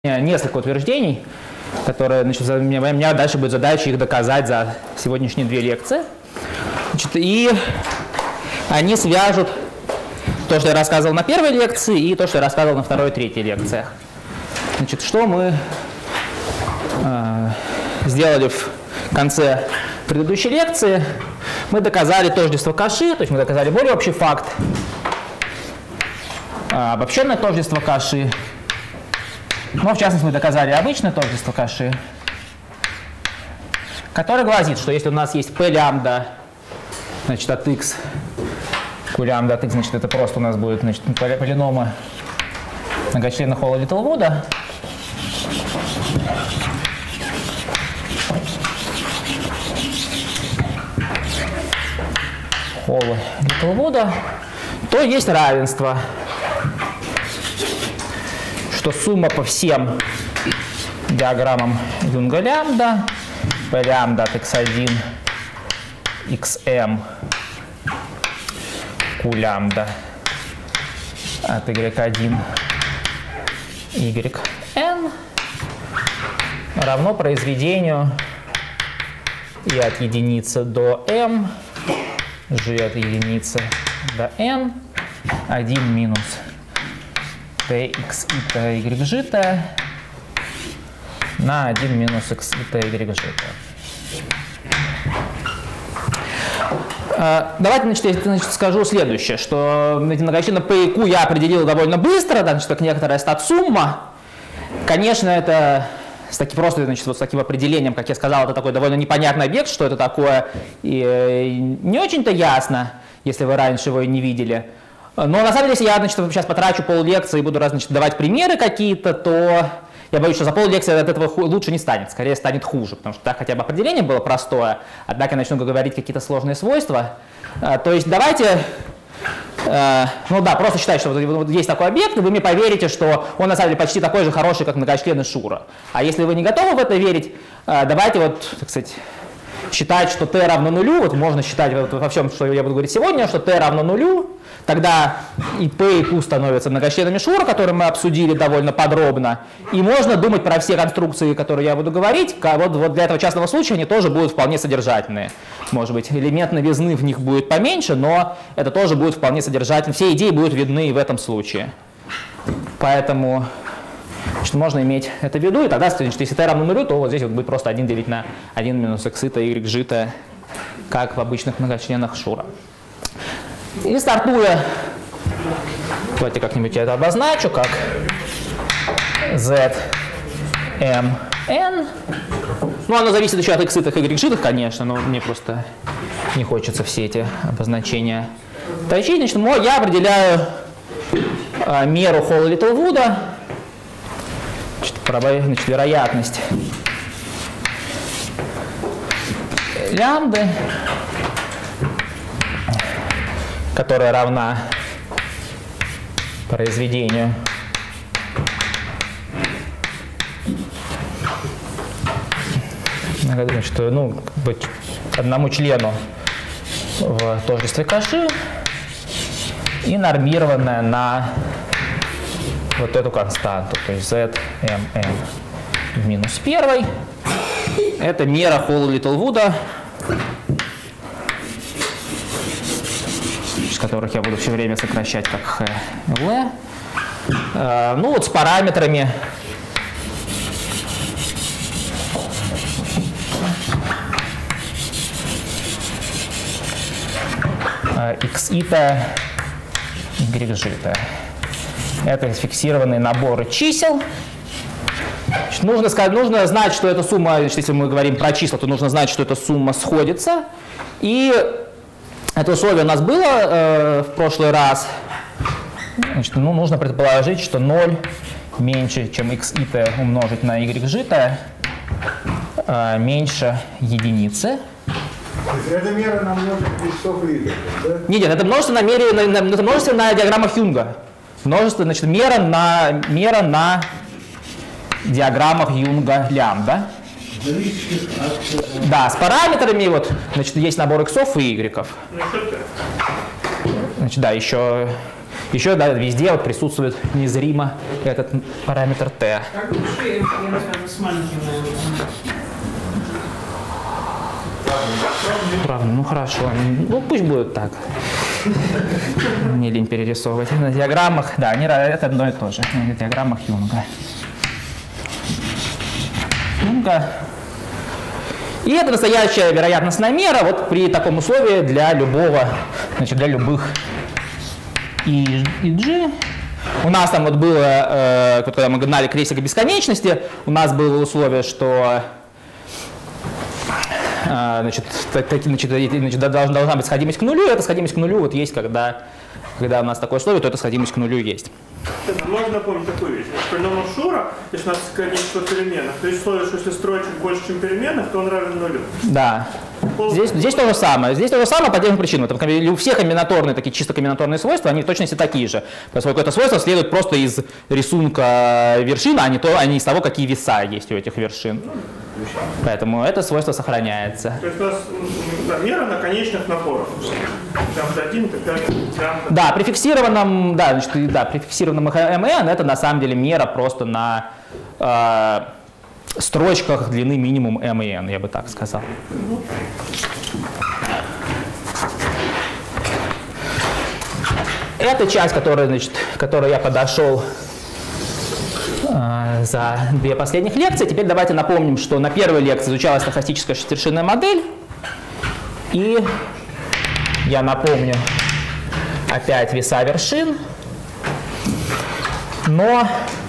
Несколько утверждений, которые, значит, у меня дальше будет задача их доказать за сегодняшние две лекции. Значит, и они свяжут то, что я рассказывал на первой лекции, и то, что я рассказывал на второй и третьей лекциях. Значит, что мы сделали в конце предыдущей лекции? Мы доказали тождество Каши, то есть мы доказали более общий факт, обобщенное тождество Каши. Но, в частности, мы доказали обычное тождество Каши, которое гласит, что если у нас есть p лямбда, значит, от x, q лямбда от x, значит, это просто у нас будет, значит, полиномы многочлена Холла-Литлвуда, Холла-Литлвуда, то есть равенство, что сумма по всем диаграммам Юнга лямбда, p лямбда от x1, xm, q лямбда от y1, yn равно произведению и от единицы до m, g от единицы до n, 1 минус tx и ty на 1 минус x и ty. Давайте, значит, скажу следующее, что многочлена p и q я определил довольно быстро, значит, как некоторая стат-сумма. Конечно, это просто, значит, вот с таким определением, как я сказал, это такой довольно непонятный объект, что это такое, и не очень-то ясно, если вы раньше его и не видели. Но на самом деле, если я, значит, сейчас потрачу поллекции и буду значит, давать примеры какие-то, то я боюсь, что за поллекции от этого лучше не станет, скорее станет хуже, потому что так хотя бы определение было простое, однако я начну говорить какие-то сложные свойства. То есть давайте, ну да, просто считать, что вот есть такой объект, и вы мне поверите, что он на самом деле почти такой же хороший, как многочлены Шура. А если вы не готовы в это верить, давайте вот, так сказать, считать, что t равно нулю, вот можно считать вот во всем, что я буду говорить сегодня, что t равно нулю, тогда и p и q становятся многочленами Шура, которые мы обсудили довольно подробно, и можно думать про все конструкции, которые я буду говорить, вот для этого частного случая они тоже будут вполне содержательные. Может быть, элемент новизны в них будет поменьше, но это тоже будет вполне содержательно, все идеи будут видны и в этом случае. Поэтому значит, можно иметь это в виду, и тогда, значит, если t равно нулю, то вот здесь вот будет просто 1 делить на 1 минус x и y g, как в обычных многочленах Шура. И стартуя, давайте как-нибудь я это обозначу, как z, m, n. Ну, оно зависит еще от x и y, конечно, но мне просто не хочется все эти обозначения точить. Значит, я определяю меру Холла-Литлвуда, значит, вероятность лямбды, которая равна произведению значит, ну, одному члену в тождестве Каши и нормированная на вот эту константу, то есть z, m, n в минус 1. Это мера Холла-Литлвуда, которых я буду все время сокращать как х, l. Ну вот с параметрами x и y g. Это фиксированные наборы чисел. Значит, нужно знать, что эта сумма, значит, если мы говорим про числа, то нужно знать, что эта сумма сходится. И это условие у нас было в прошлый раз. Значит, ну, нужно предположить, что 0 меньше, чем x и t умножить на y g, меньше единицы. То есть это мера на множество иксов и y, да? Нет, это множество на диаграммах Юнга. Множество, значит, мера на диаграммах Юнга лямбда. Да, с параметрами, вот, значит, есть набор иксов и игреков. Значит, да, еще Еще, да, везде вот присутствует незримо этот параметр t. Как души связаны с маленьким, Правда, ну хорошо. Ну пусть будет так. Не лень перерисовывать. На диаграммах, да, это одно и то же. На диаграммах Юнга. И это настоящая вероятностная мера вот при таком условии для любого, значит, для любых и G. У нас там вот было, когда мы гнали крейсер к бесконечности, у нас было условие, что должна быть сходимость к нулю. Эта сходимость к нулю вот есть, когда у нас такое условие, то эта сходимость к нулю есть. Можно напомнить такую вещь. Полиномал Шура, если у нас количество переменных, то есть условие, что если строчек больше, чем переменных, то он равен нулю. Да. Здесь то же самое. Здесь то же самое по тем причинам. У всех комбинаторные, такие чисто комбинаторные свойства, они в точности такие же. Поскольку это свойство следует просто из рисунка вершин, а не из того, какие веса есть у этих вершин. Поэтому это свойство сохраняется. То есть у нас мера на конечных напорах. Да, при фиксированном, при фиксированном МН это на самом деле мера просто на строчках длины минимум m и n, я бы так сказал. Это часть, которой я подошел за две последних лекции. Теперь давайте напомним, что на первой лекции изучалась стохастическая шестершинная модель. И я напомню опять веса вершин. Но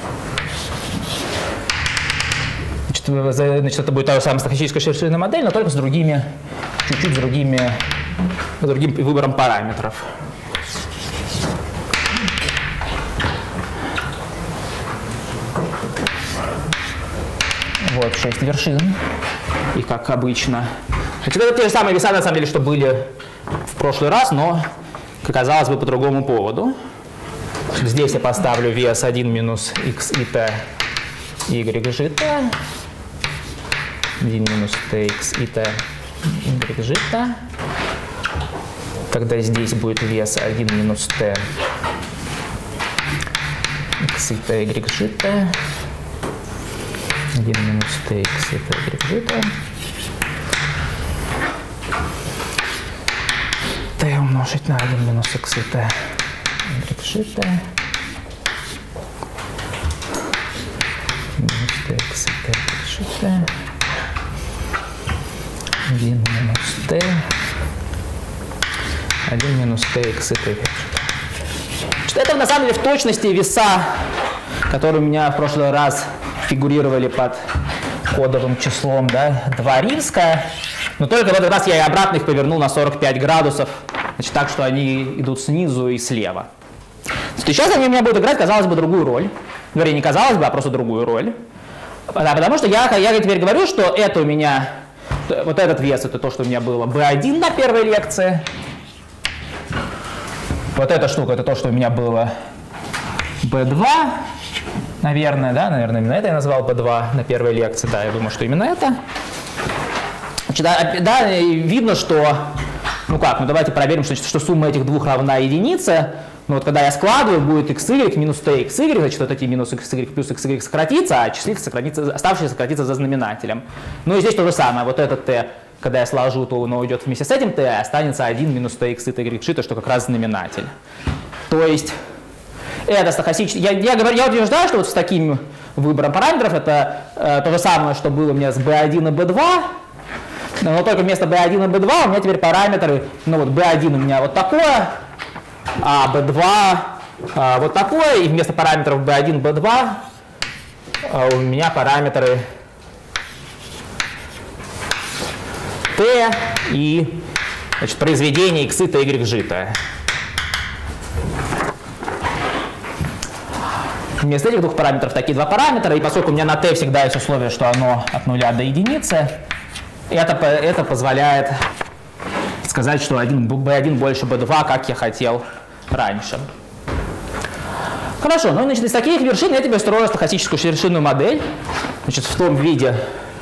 значит, это будет та же самая стохастическая шестершинная модель, но только с другим выбором параметров. Вот 6 вершин, и как обычно. Значит, это те же самые веса, на самом деле, что были в прошлый раз, но, как оказалось бы, по другому поводу. Здесь я поставлю вес 1 минус x и t, y g t, 1 минус tx и t, y g t. Тогда здесь будет вес 1 минус t, x и t, y g t. 1 минус tx и t, y g t. t умножить на 1 минус x и t, y g t. Минус tx и t, y g t. 1 минус t. 1 минус tx и t, y g t. Это на самом деле в точности веса, которые у меня в прошлый раз фигурировали под кодовым числом, да, 2 римская, но только в этот раз я и обратно их повернул на 45 градусов, значит, так что они идут снизу и слева. Сейчас они у меня будут играть, казалось бы, другую роль. Вернее, не казалось бы, а просто другую роль. Да, потому что я теперь говорю, что это у меня, вот этот вес, это то, что у меня было B1 на первой лекции. Вот эта штука, это то, что у меня было B2. Наверное, да, наверное, именно это я назвал B2 на первой лекции, да, я думаю, что именно это. Значит, да, видно, что, давайте проверим, что сумма этих двух равна единице. Но вот когда я складываю, будет xy минус txy, значит, вот эти минус xy плюс xy сократится, а числитель оставшийся сократится за знаменателем. Ну и здесь то же самое, вот этот t, когда я сложу, то оно уйдет вместе с этим t, останется 1 минус txy, txy, что как раз знаменатель. То есть это стохастически. Я утверждаю, что вот с таким выбором параметров это то же самое, что было у меня с B1 и B2, но только вместо B1 и B2 у меня теперь параметры, вот B1 у меня вот такое, а B2 вот такое, и вместо параметров B1, B2 у меня параметры T и, значит, произведение x, t, y, g, t. Вместо этих двух параметров такие два параметра, и поскольку у меня на t всегда есть условие, что оно от 0 до единицы, это позволяет сказать, что b1 больше b2, как я хотел раньше. Хорошо, ну значит, из таких вершин я тебе строю стохастическую вершинную модель, значит, в том виде,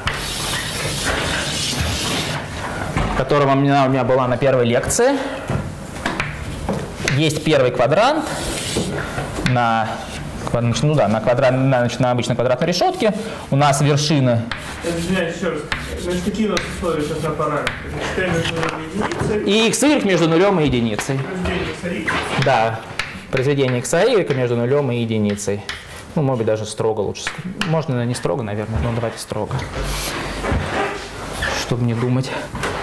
которая у меня была на первой лекции. Есть первый квадрант. на обычной квадратной решетке. У нас вершины. Извиняюсь, еще раз. Значит, какие у нас условия сейчас на параметре? T между нулем и единицей. И xy между нулем и единицей. Произведение x, Да, произведение x y между нулем и единицей. Ну, может быть, даже строго лучше. Можно не строго, наверное, но давайте строго. Чтобы не думать.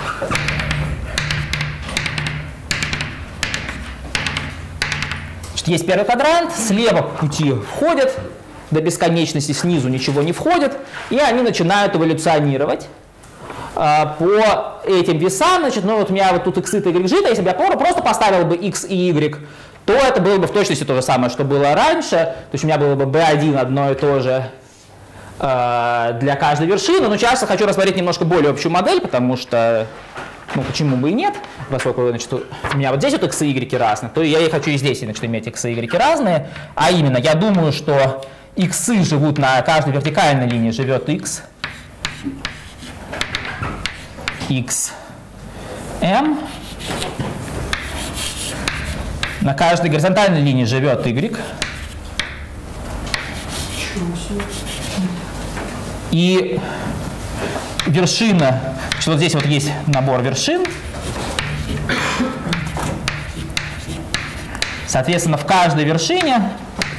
Есть первый квадрант, слева пути входят до бесконечности, снизу ничего не входит, и они начинают эволюционировать по этим весам. Значит, ну вот у меня вот тут x и y, а если бы я просто поставил бы x и y, то это было бы в точности то же самое, что было раньше. То есть у меня было бы b1 одно и то же для каждой вершины. Но сейчас я хочу рассмотреть немножко более общую модель, потому что ну, почему бы и нет, поскольку, значит, у меня вот здесь вот x и y разные, то я и хочу и здесь, значит, иметь x и y разные. А именно, я думаю, что x живут на каждой вертикальной линии, живет x, m, на каждой горизонтальной линии живет y, и вершина, значит, вот здесь вот есть набор вершин. Соответственно, в каждой вершине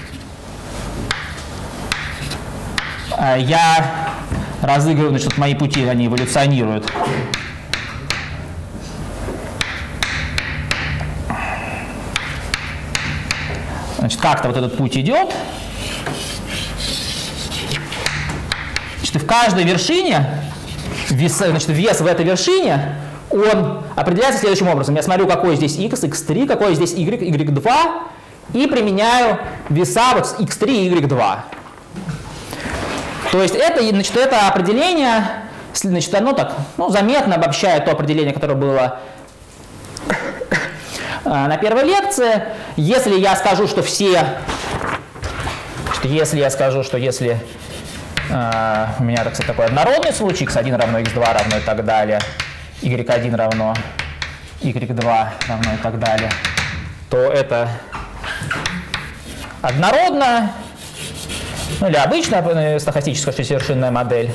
я разыгрываю, значит, мои пути, они эволюционируют. Значит, как-то вот этот путь идет. Значит, и в каждой вершине вес в этой вершине, он определяется следующим образом. Я смотрю, какой здесь x, x3, какой здесь y, y2, и применяю веса вот с x3 и y2. То есть это, значит, это определение, значит, оно так, ну, заметно обобщает то определение, которое было на первой лекции. Если я скажу, что если у меня, так сказать, такой однородный случай, x1 равно x2 равно и так далее, y1 равно y2 равно и так далее, то это однородно, ну или обычная стохастическая шестивершинная модель.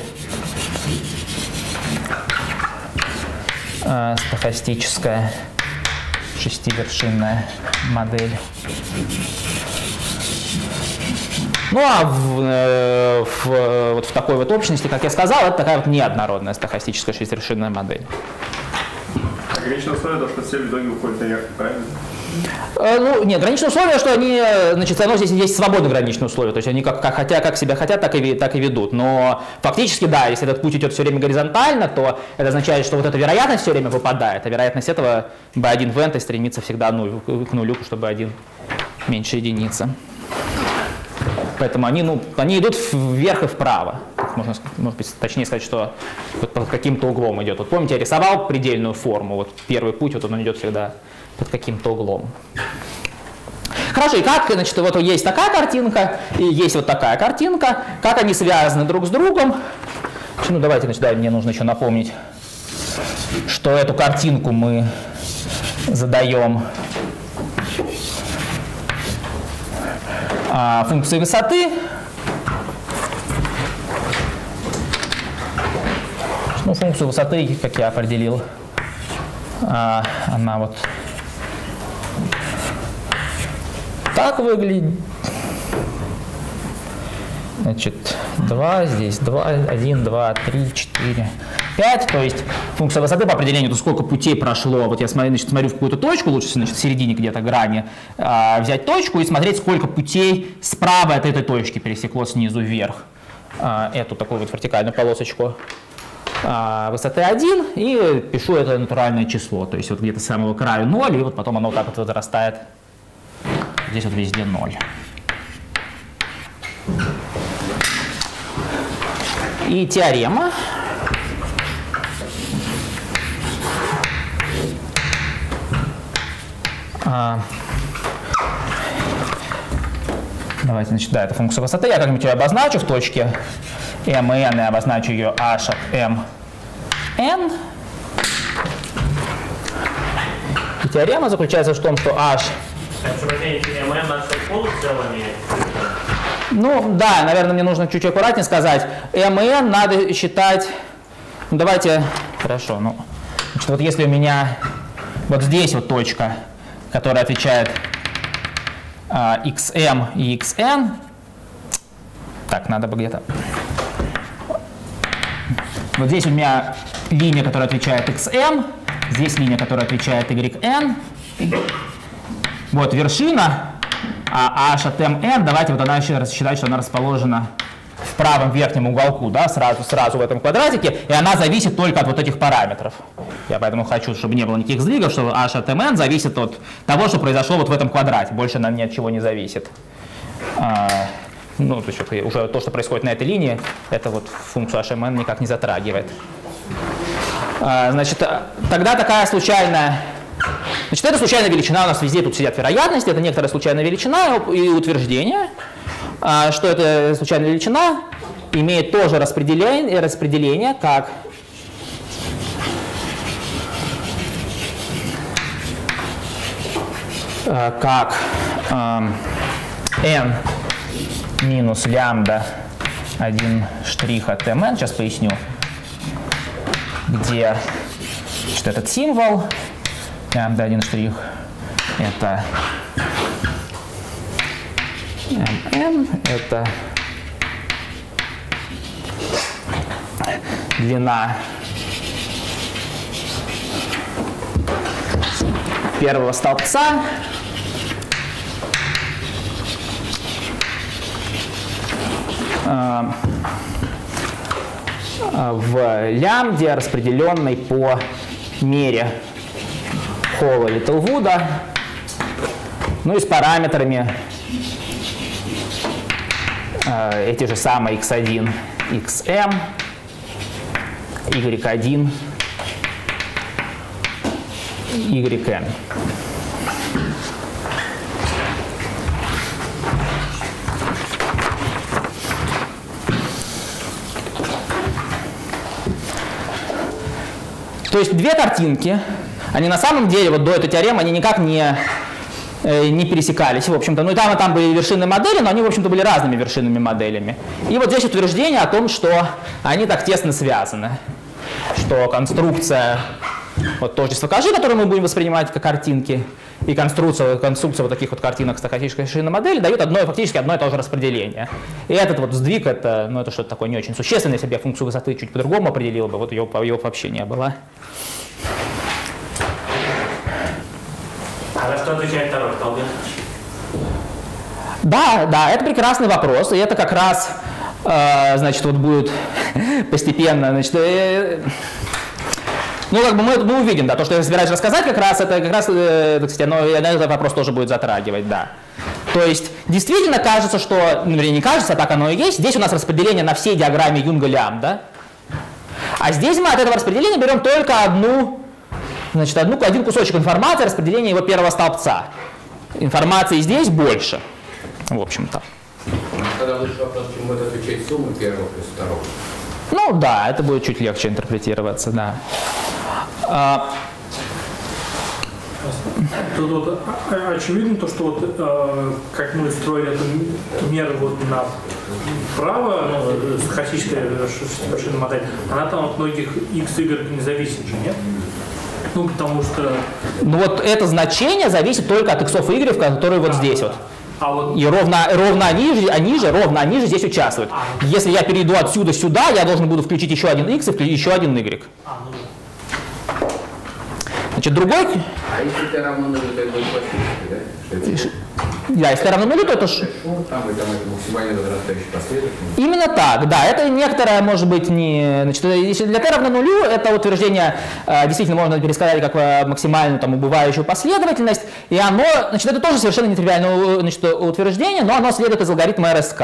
Стохастическая шестивершинная модель. Ну а вот в такой вот общности, как я сказал, это такая вот неоднородная стохастическая шестивершинная модель. Ограниченное условие, то, что все в итоге уходят наверх, правильно? Ну, нет, граничное условие, что они, значит, оно здесь есть свободно граничное условие, то есть они как себя хотят, так и ведут. Но фактически, да, если этот путь идет все время горизонтально, то это означает, что вот эта вероятность все время выпадает, а вероятность этого b1 в n стремится всегда к нулю, чтобы b1 меньше единицы. Поэтому они идут вверх и вправо. Можно, может быть, точнее сказать, что вот под каким-то углом идет. Вот помните, я рисовал предельную форму. Вот первый путь, вот он идет всегда под каким-то углом. Хорошо, и как, значит, вот есть такая картинка, и есть вот такая картинка. Как они связаны друг с другом? Ну, давайте, значит, мне нужно еще напомнить, что эту картинку мы задаем функции высоты. Ну, функцию высоты, как я определил, она вот так выглядит. Значит, 2, здесь 2, 1, 2, 3, 4, 5. То есть функция высоты по определению, то сколько путей прошло. Вот я смотрю в какую-то точку, лучше, значит, в середине где-то грани, взять точку и смотреть, сколько путей справа от этой точки пересекло снизу вверх эту такую вот вертикальную полосочку высоты 1, и пишу это натуральное число. То есть вот где-то с самого края 0, и вот потом оно вот так вот возрастает. Здесь вот везде 0. И теорема. Давайте, значит, да, это функция высоты. Я как-нибудь ее обозначу в точке m и n, и обозначу ее h от m n. И теорема заключается в том, что h МН нашел полуцелыми. Ну да, наверное, мне нужно чуть-чуть аккуратнее сказать. МН надо считать, ну давайте, хорошо, ну, значит, вот если у меня вот здесь вот точка, которая отвечает xm и xn, так, надо бы где-то, вот здесь у меня линия, которая отвечает xm, здесь линия, которая отвечает yn, вот вершина, а h от mn, давайте вот она еще рассчитать, что она расположена в правом верхнем уголку, да, сразу в этом квадратике, и она зависит только от вот этих параметров. Я поэтому хочу, чтобы не было никаких сдвигов, что h от mn зависит от того, что произошло вот в этом квадрате, больше она ни от чего не зависит. Ну, то есть уже то, что происходит на этой линии, это вот функцию HMN никак не затрагивает. Значит, тогда такая случайная... Значит, эта случайная величина, у нас везде тут сидят вероятности, это некоторая случайная величина и утверждение, что эта случайная величина имеет тоже распределение как n минус лямбда 1 штрих от mn, сейчас поясню, где этот символ лямбда 1 штрих это mn, это длина первого столбца в лямбде, распределенной по мере Холла Литлвуда, ну и с параметрами эти же самые x1, xm, y1, yn. То есть две картинки, они на самом деле вот до этой теоремы они никак не пересекались, в общем-то. Ну и там были вершинные модели, но они, в общем-то, были разными вершинными моделями. И вот здесь утверждение о том, что они так тесно связаны, что конструкция вот тождества Кожи, которую мы будем воспринимать как картинки, и конструкция вот таких вот картинок стохастической вершинной модели дают фактически одно и то же распределение. И этот вот сдвиг, это что-то такое не очень существенное. Если бы я функцию высоты чуть по-другому определил бы, вот ее вообще не было. А за что отвечает второй столбец? Да, это прекрасный вопрос, и это как раз, значит, вот будет постепенно, значит, ну, как бы мы увидим, да, то, что я собираюсь рассказать, кстати, оно этот вопрос тоже будет затрагивать, да. То есть, действительно кажется, что, вернее, не кажется, а так оно и есть, здесь у нас распределение на всей диаграмме Юнга-лямбда, а здесь мы от этого распределения берем только один кусочек информации, распределение его первого столбца. Информации здесь больше, в общем-то. Тогда лучше вопрос, почему будет отвечать суммы первого плюс второго. Ну да, это будет чуть легче интерпретироваться, да. Тут вот очевидно то, что вот как мы строили эту меру вот направо, ну, стохастическая вершинная модель, она там от многих x, y не зависит же, нет? Ну, потому что... Ну вот это значение зависит только от x и y, которые вот здесь вот. И ровно они же здесь участвуют. Если я перейду отсюда сюда, я должен буду включить еще один x и еще один y. Значит, другой... А если t равно нулю, то это будет классический, да? Да, если t равно нулю, то это... Там это максимально возрастающий последовательность. Именно так, да. Это некоторое, может быть, не... Значит, если для t равно нулю, это утверждение действительно можно пересказать как максимальную там убывающую последовательность. И оно, значит, это тоже совершенно нетривиальное, значит, утверждение, но оно следует из алгоритма РСК,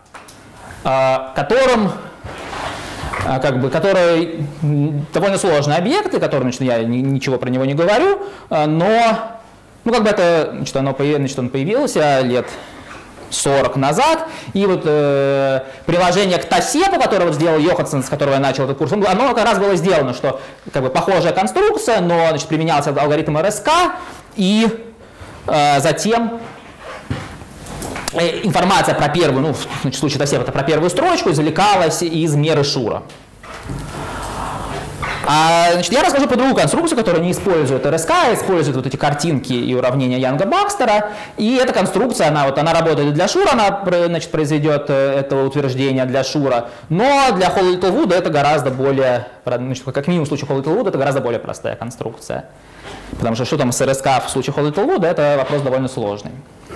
который довольно сложный объект, и который, значит, я ничего про него не говорю, но, ну, как бы это, значит, он появился лет 40 назад, и вот приложение к ТАСЕПу, которое вот сделал Йоханссон, с которого я начал этот курс, оно как раз было сделано, что как бы похожая конструкция, но, значит, применялся алгоритм РСК, и затем информация про первую, ну, в случае это сервера, про первую строчку извлекалась из меры Шура. Значит, я расскажу про другую конструкцию, которая не использует РСК, а использует вот эти картинки и уравнения Янга-Бакстера. И эта конструкция, она работает для Шура, она, значит, произведет это утверждение для Шура, но для Холл-Литлвуда это гораздо более, значит, как минимум в случае Холл-Литлвуда это гораздо более простая конструкция. Потому что там с РСК в случае Холл-Литлвуда это вопрос довольно сложный.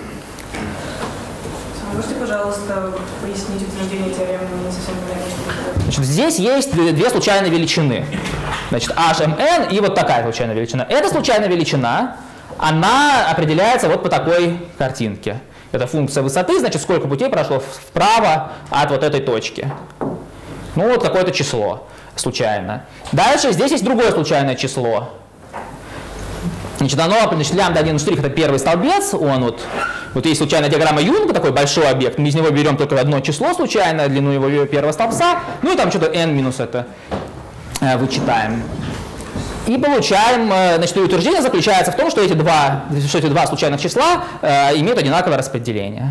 Можете, пожалуйста, пояснить утверждение теоремы? Не совсем понятно. Значит, здесь есть две случайные величины. Значит, HMN и вот такая случайная величина. Эта случайная величина, она определяется вот по такой картинке. Это функция высоты, значит, сколько путей прошло вправо от вот этой точки. Ну, вот какое-то число случайно. Дальше здесь есть другое случайное число. Значит, лямбда 1 штрих это первый столбец, он вот есть случайная диаграмма Юнга, такой большой объект, мы из него берем только одно число случайно, длину его первого столбца, ну и там что-то n минус это вычитаем. И получаем, значит, утверждение заключается в том, что эти два случайных числа имеют одинаковое распределение.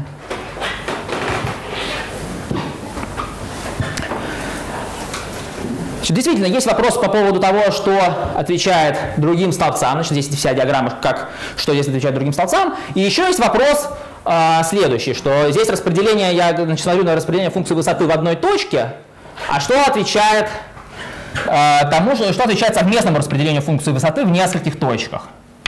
Действительно, есть вопрос по поводу того, что отвечает другим столбцам. Значит, здесь вся диаграмма, что здесь отвечает другим столбцам. И еще есть вопрос следующий, что здесь распределение, я смотрю на распределение функции высоты в одной точке, а что отвечает тому, что отвечает совместному распределению функции высоты в нескольких точках.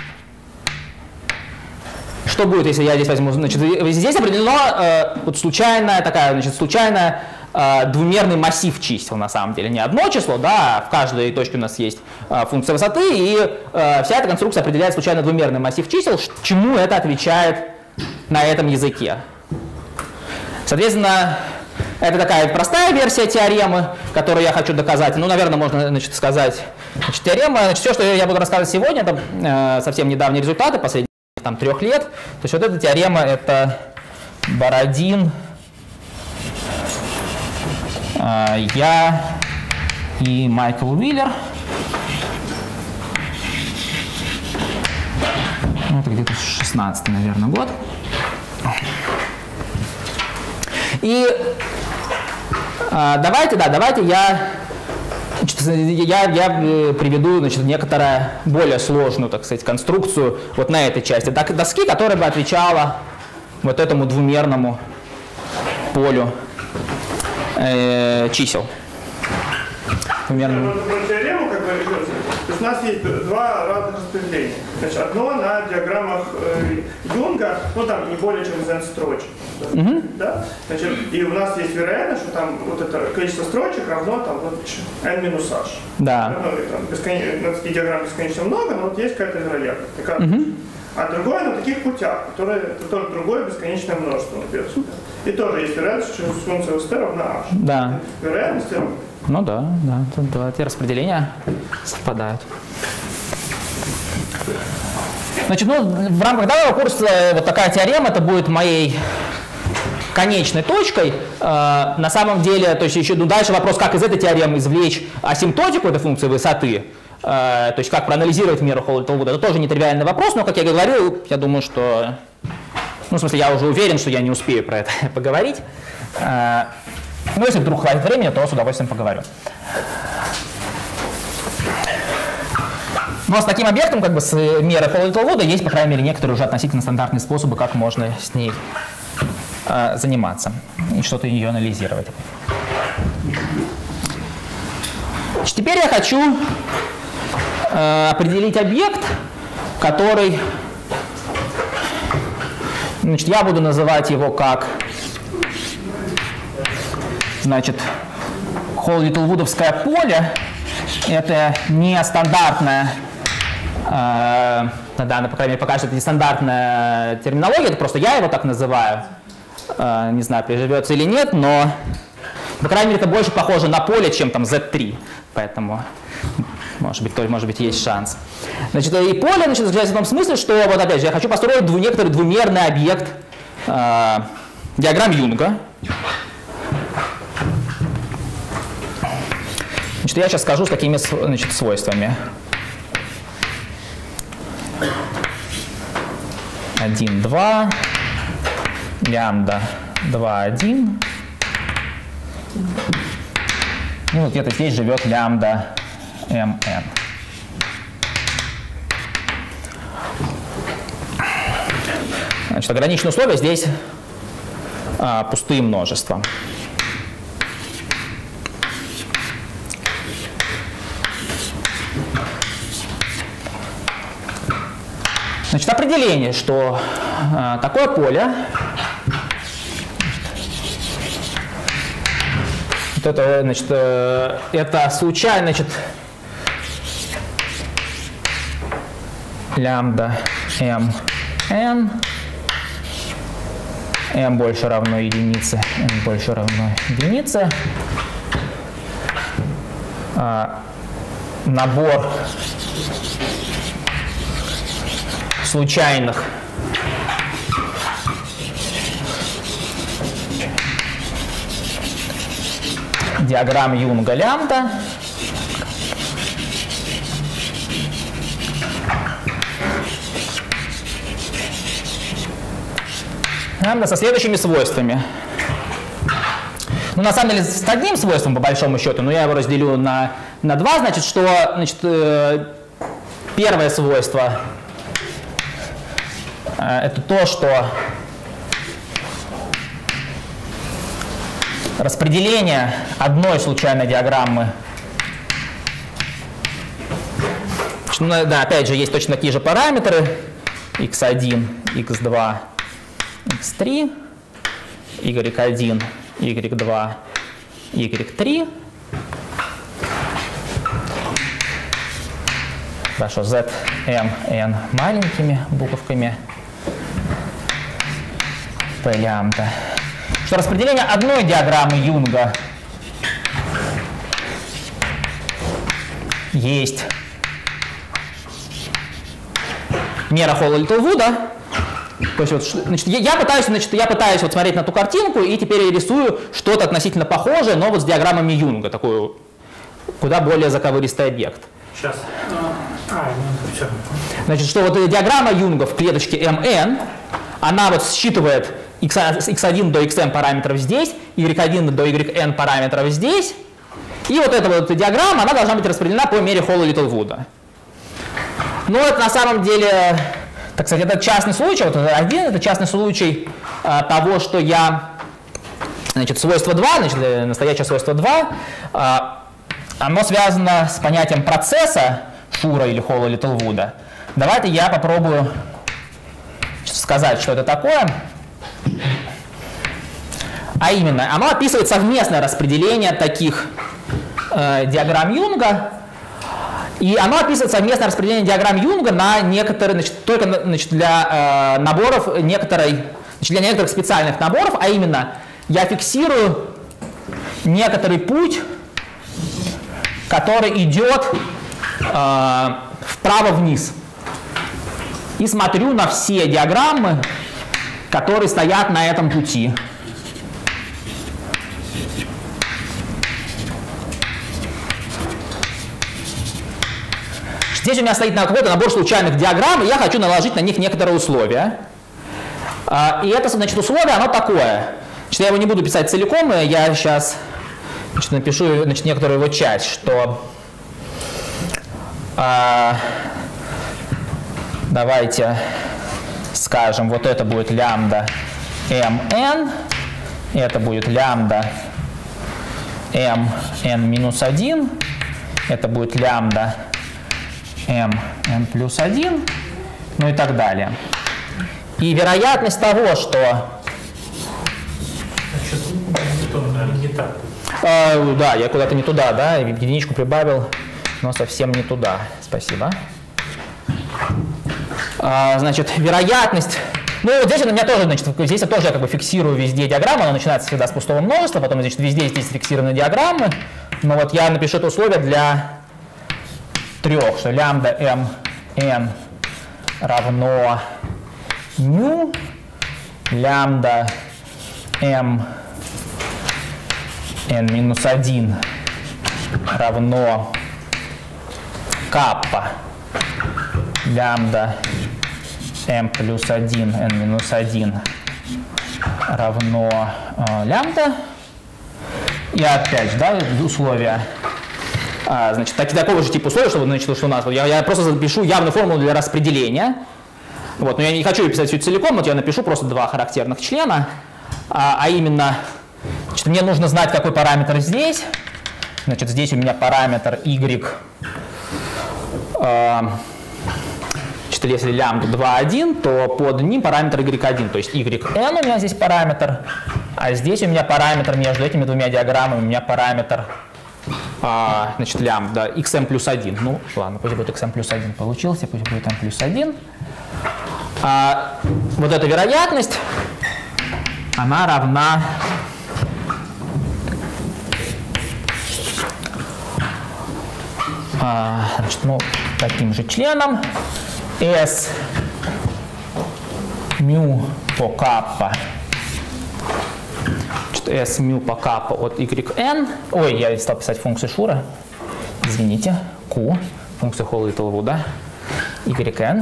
Что будет, если я здесь возьму? Значит, здесь определено вот случайная двумерный массив чисел, на самом деле. Не одно число, да, в каждой точке у нас есть функция высоты, и вся эта конструкция определяет случайно двумерный массив чисел, чему это отвечает на этом языке. Соответственно, это такая простая версия теоремы, которую я хочу доказать. Ну, наверное, можно, значит, сказать, значит, теорема. Значит, все, что я буду рассказывать сегодня, это совсем недавние результаты, последних там 3 лет. То есть вот эта теорема, это Бородин, я и Майкл Уиллер. Это где-то 16-й, наверное, год. И давайте я приведу, значит, некоторую более сложную, так сказать, конструкцию вот на этой части доски, которая бы отвечала вот этому двумерному полю чисел. Теорему, как бы, то есть у нас есть два разных распределения. Значит, одно на диаграммах Юнга, ну там не более чем z строчек. Да? Значит, и у нас есть вероятность, что там вот это количество строчек равно там вот, n минус h. Да. На таких диаграммах бесконечно много, но вот есть какая-то вероятность. А другое на таких путях, которые это тоже другое бесконечное множество. И тоже есть вероятность, что функция высоты равна h. Да. Вероятность равна. Ну да, тут эти распределения совпадают. Значит, ну, в рамках данного курса вот такая теорема, это будет моей конечной точкой. На самом деле, то есть еще дальше вопрос, как из этой теоремы извлечь асимптотику этой функции высоты, то есть как проанализировать меру Холл-Литлвуда, это тоже нетривиальный вопрос, но, как я говорил, я думаю, что, ну, в смысле, я уже уверен, что я не успею про это поговорить. Но если вдруг хватит времени, то с удовольствием поговорю. Но с таким объектом, как бы с мерой Холл-Литлвуда, есть, по крайней мере, некоторые уже относительно стандартные способы, как можно с ней заниматься и что-то ее анализировать. Теперь я хочу определить объект, который, значит, я буду называть его как, значит, Холл-Литлвудовское поле. Это не стандартная, да, по крайней мере, пока что это не стандартная терминология, это просто я его так называю. Не знаю, приживется или нет, но, по крайней мере, это больше похоже на поле, чем там Z3, поэтому, может быть, есть шанс. Значит, и поле, значит, заключается в том смысле, что, вот опять же, я хочу построить некоторый двумерный объект диаграмм Юнга. Значит, я сейчас скажу, с какими, значит, свойствами. 1, 2, лямбда 2, 1. И вот где-то здесь живет лямбда mn. Значит, ограниченные условия здесь пустые множества. Значит, определение, что такое поле, вот это, значит, это случайно, значит, лямбда mn, m больше равно единице, n больше равно единице, набор случайных диаграмм Юнга лямбда со следующими свойствами. Ну, на самом деле, с одним свойством, по большому счету, но я его разделю на два. Значит, что первое свойство это то, что распределение одной случайной диаграммы, ну, да, опять же, есть точно такие же параметры, x1, x2, x3, y1, y2, y3. Хорошо, z, m, n маленькими буковками, p лямбда. Что распределение одной диаграммы Юнга есть мера Холла-Литлвуда. То есть, вот, значит, я пытаюсь вот смотреть на ту картинку и теперь я рисую что-то относительно похожее, но вот с диаграммами Юнга, такой куда более заковыристый объект. Сейчас. Все. Значит, что вот диаграмма Юнга в клеточке mn, она вот считывает x1 до xm параметров здесь, y1 до yn параметров здесь, и вот эта вот диаграмма, она должна быть распределена по мере Холла-Литлвуда. Но это на самом деле, так сказать, это частный случай, вот один, это частный случай того, что я, значит, свойство 2, значит, настоящее свойство 2, оно связано с понятием процесса Шура или Холла-Литлвуда. Давайте я попробую сказать, что это такое. А именно, оно описывает совместное распределение таких диаграмм Юнга. И оно описывает совместное распределение диаграмм Юнга на некоторые, значит, только, значит, для наборов для некоторых специальных наборов, а именно я фиксирую некоторый путь, который идет вправо-вниз. И смотрю на все диаграммы, которые стоят на этом пути. Здесь у меня стоит какой-то набор случайных диаграмм, и я хочу наложить на них некоторые условия. И это, значит, условие, оно такое. Значит, я его не буду писать целиком, я сейчас, значит, напишу, значит, некоторую его часть, что давайте скажем, вот это будет лямбда mn, это будет лямбда mn минус 1, это будет лямбда mn плюс 1, ну и так далее. И вероятность того, что... Не так. Да, я куда-то не туда, да, единичку прибавил, но совсем не туда. Спасибо. Значит, вероятность... Ну, вот здесь у меня тоже, значит, здесь я тоже как бы фиксирую везде диаграмму, она начинается всегда с пустого множества, потом, значит, везде здесь фиксированы диаграммы, но вот я напишу это условие для 3, что лямбда mn равно μ, лямбда mn минус 1 равно каппа, лямбда m плюс 1, n минус 1 равно лямбда. И опять же, да, условия. Значит, такого же типа условия, чтобы, значит, что у нас. Я просто запишу явную формулу для распределения. Вот, но я не хочу писать все целиком, вот я напишу просто два характерных члена. А именно, значит, мне нужно знать, какой параметр здесь. Значит, здесь у меня параметр y. Значит, если лямбда 2,1, то под ним параметр y1, то есть yn у меня здесь параметр, а здесь у меня параметр между этими двумя диаграммами, у меня параметр, значит, лямбда xm плюс 1. Ну, ладно, пусть будет xm плюс 1 получился, пусть будет m плюс 1. Вот эта вероятность, она равна значит, ну, таким же членам S μ по каппа, S μ по каппа от yn. Ой, я стал писать функцию Шура. Извините. Q, функция Холл-Литлвуда. Yn.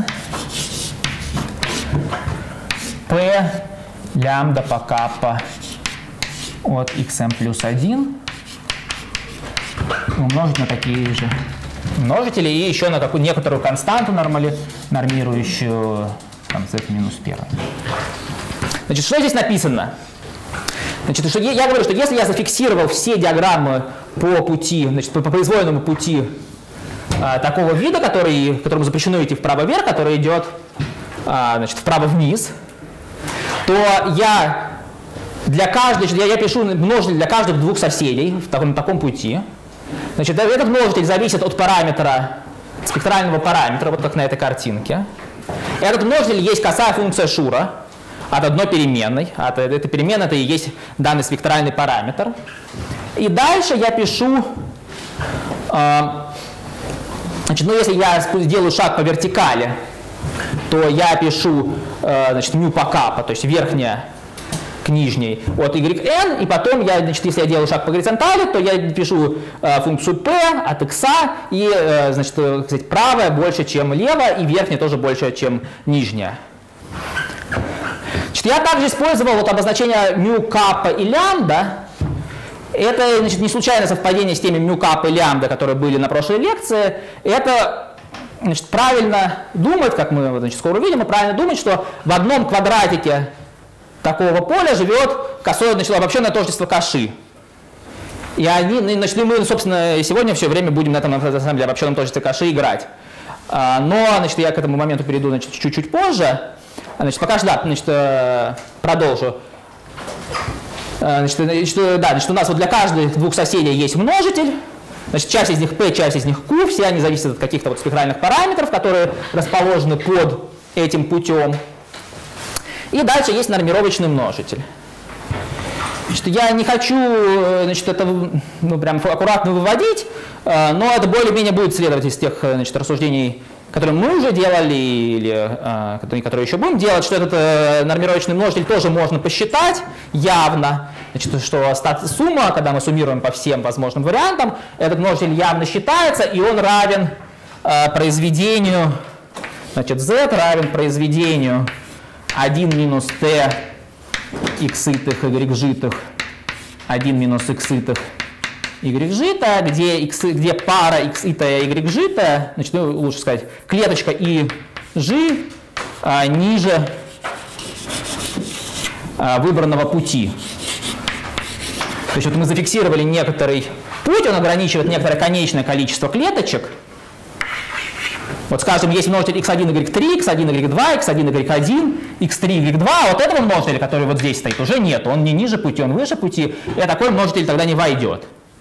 P лямбда по каппа от xm плюс 1 умножить на такие же множители и еще на некоторую константу нормирующую там, z минус 1. Значит, что здесь написано? Значит, что я говорю, что если я зафиксировал все диаграммы по пути, значит, по произвольному пути такого вида, которому запрещено идти вправо-вверх, который идет значит, вправо-вниз, то я пишу множитель для каждых двух соседей на таком пути. Значит, этот множитель зависит от параметра, спектрального параметра, вот как на этой картинке. Этот множитель есть косая функция Шура от одной переменной. Эта переменная это и есть данный спектральный параметр. И дальше я пишу, значит, ну если я делаю шаг по вертикали, то я пишу, значит, μ по каппа, то есть верхняя к нижней от yn, и потом, значит, если я делаю шаг по горизонтали, то я пишу функцию p от x, и, значит, сказать, правая больше, чем левая, и верхняя тоже больше, чем нижняя. Значит, я также использовал вот обозначение μ, каппа и лямбда. Это, значит, не случайное совпадение с теми μ, каппа и лямбда, которые были на прошлой лекции. Это, значит, правильно думать, как мы, значит, скоро увидим, и правильно думать, что в одном квадратике такого поля живет косое, значит, обобщенное тождество Каши. И значит, мы, собственно, сегодня все время будем на этом, на самом деле, обобщенном тождестве Каши играть. Но, значит, я к этому моменту перейду, значит, чуть-чуть позже. Значит, пока что, да, значит, продолжу. Значит, у нас вот для каждых двух соседей есть множитель. Значит, часть из них P, часть из них Q, все они зависят от каких-то вот спектральных параметров, которые расположены под этим путем. И дальше есть нормировочный множитель. Значит, я не хочу, значит, это, ну, прям аккуратно выводить, но это более-менее будет следовать из тех, значит, рассуждений, которые мы уже делали, или которые еще будем делать, что этот нормировочный множитель тоже можно посчитать явно. Значит, что сумма, когда мы суммируем по всем возможным вариантам, этот множитель явно считается, и он равен произведению, значит, z равен произведению 1 минус t x-итых, y-житых, 1 минус x-итых, y-житая, где пара x-итая, y-житая, значит, ну, лучше сказать, клеточка и g ниже выбранного пути. То есть вот мы зафиксировали некоторый путь, он ограничивает некоторое конечное количество клеточек. Вот, скажем, есть множитель x1, y3, x1, y2, x1, y1, x3, y2, а вот этого множителя, который вот здесь стоит, уже нет. Он не ниже пути, он выше пути, и такой множитель тогда не войдет.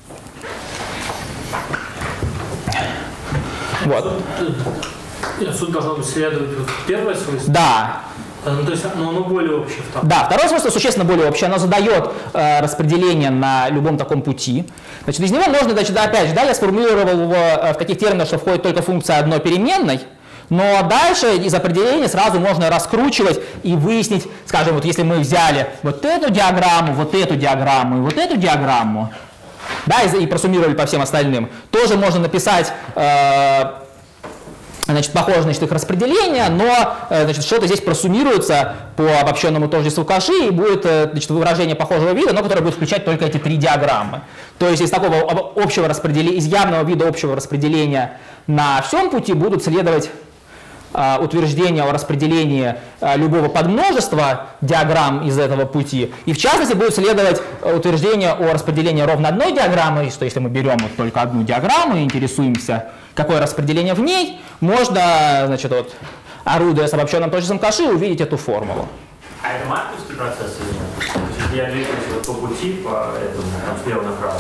Вот. Отсюда должно быть следовать вот первое свойство? Да. Ну, то есть оно более общее. Да, второе свойство существенно более общее. Оно задает распределение на любом таком пути. Значит, из него можно, значит, опять же, да, я сформулировал его в таких терминах, что входит только функция одной переменной, но дальше из определения сразу можно раскручивать и выяснить, скажем, вот если мы взяли вот эту диаграмму и вот эту диаграмму, да, и просуммировали по всем остальным, тоже можно написать значит, похоже, значит, их распределение, но значит, что-то здесь просуммируется по обобщенному тождеству каши, и будет значит, выражение похожего вида, но которое будет включать только эти три диаграммы. То есть из такого общего распределения, из явного вида общего распределения на всем пути будут следовать утверждения о распределении любого подмножества диаграмм из этого пути. И в частности будет следовать утверждение о распределении ровно одной диаграммы, что если мы берем вот только одну диаграмму и интересуемся, какое распределение в ней, можно, значит, вот, орудуя с обобщенным тождеством каши, увидеть эту формулу. А это марковский процесс или я двигаюсь вот по пути, по этому, там, слева направо?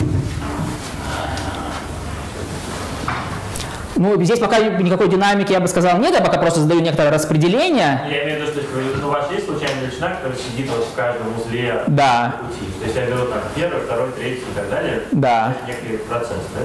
Ну, здесь пока никакой динамики, я бы сказал, нет, я пока просто задаю некоторое распределение. Я имею в виду, что у вас есть случайная величина, которая сидит вот в каждом узле Да. пути. То есть я беру там первый, второй, третий и так далее. Да. Это некий процесс, да?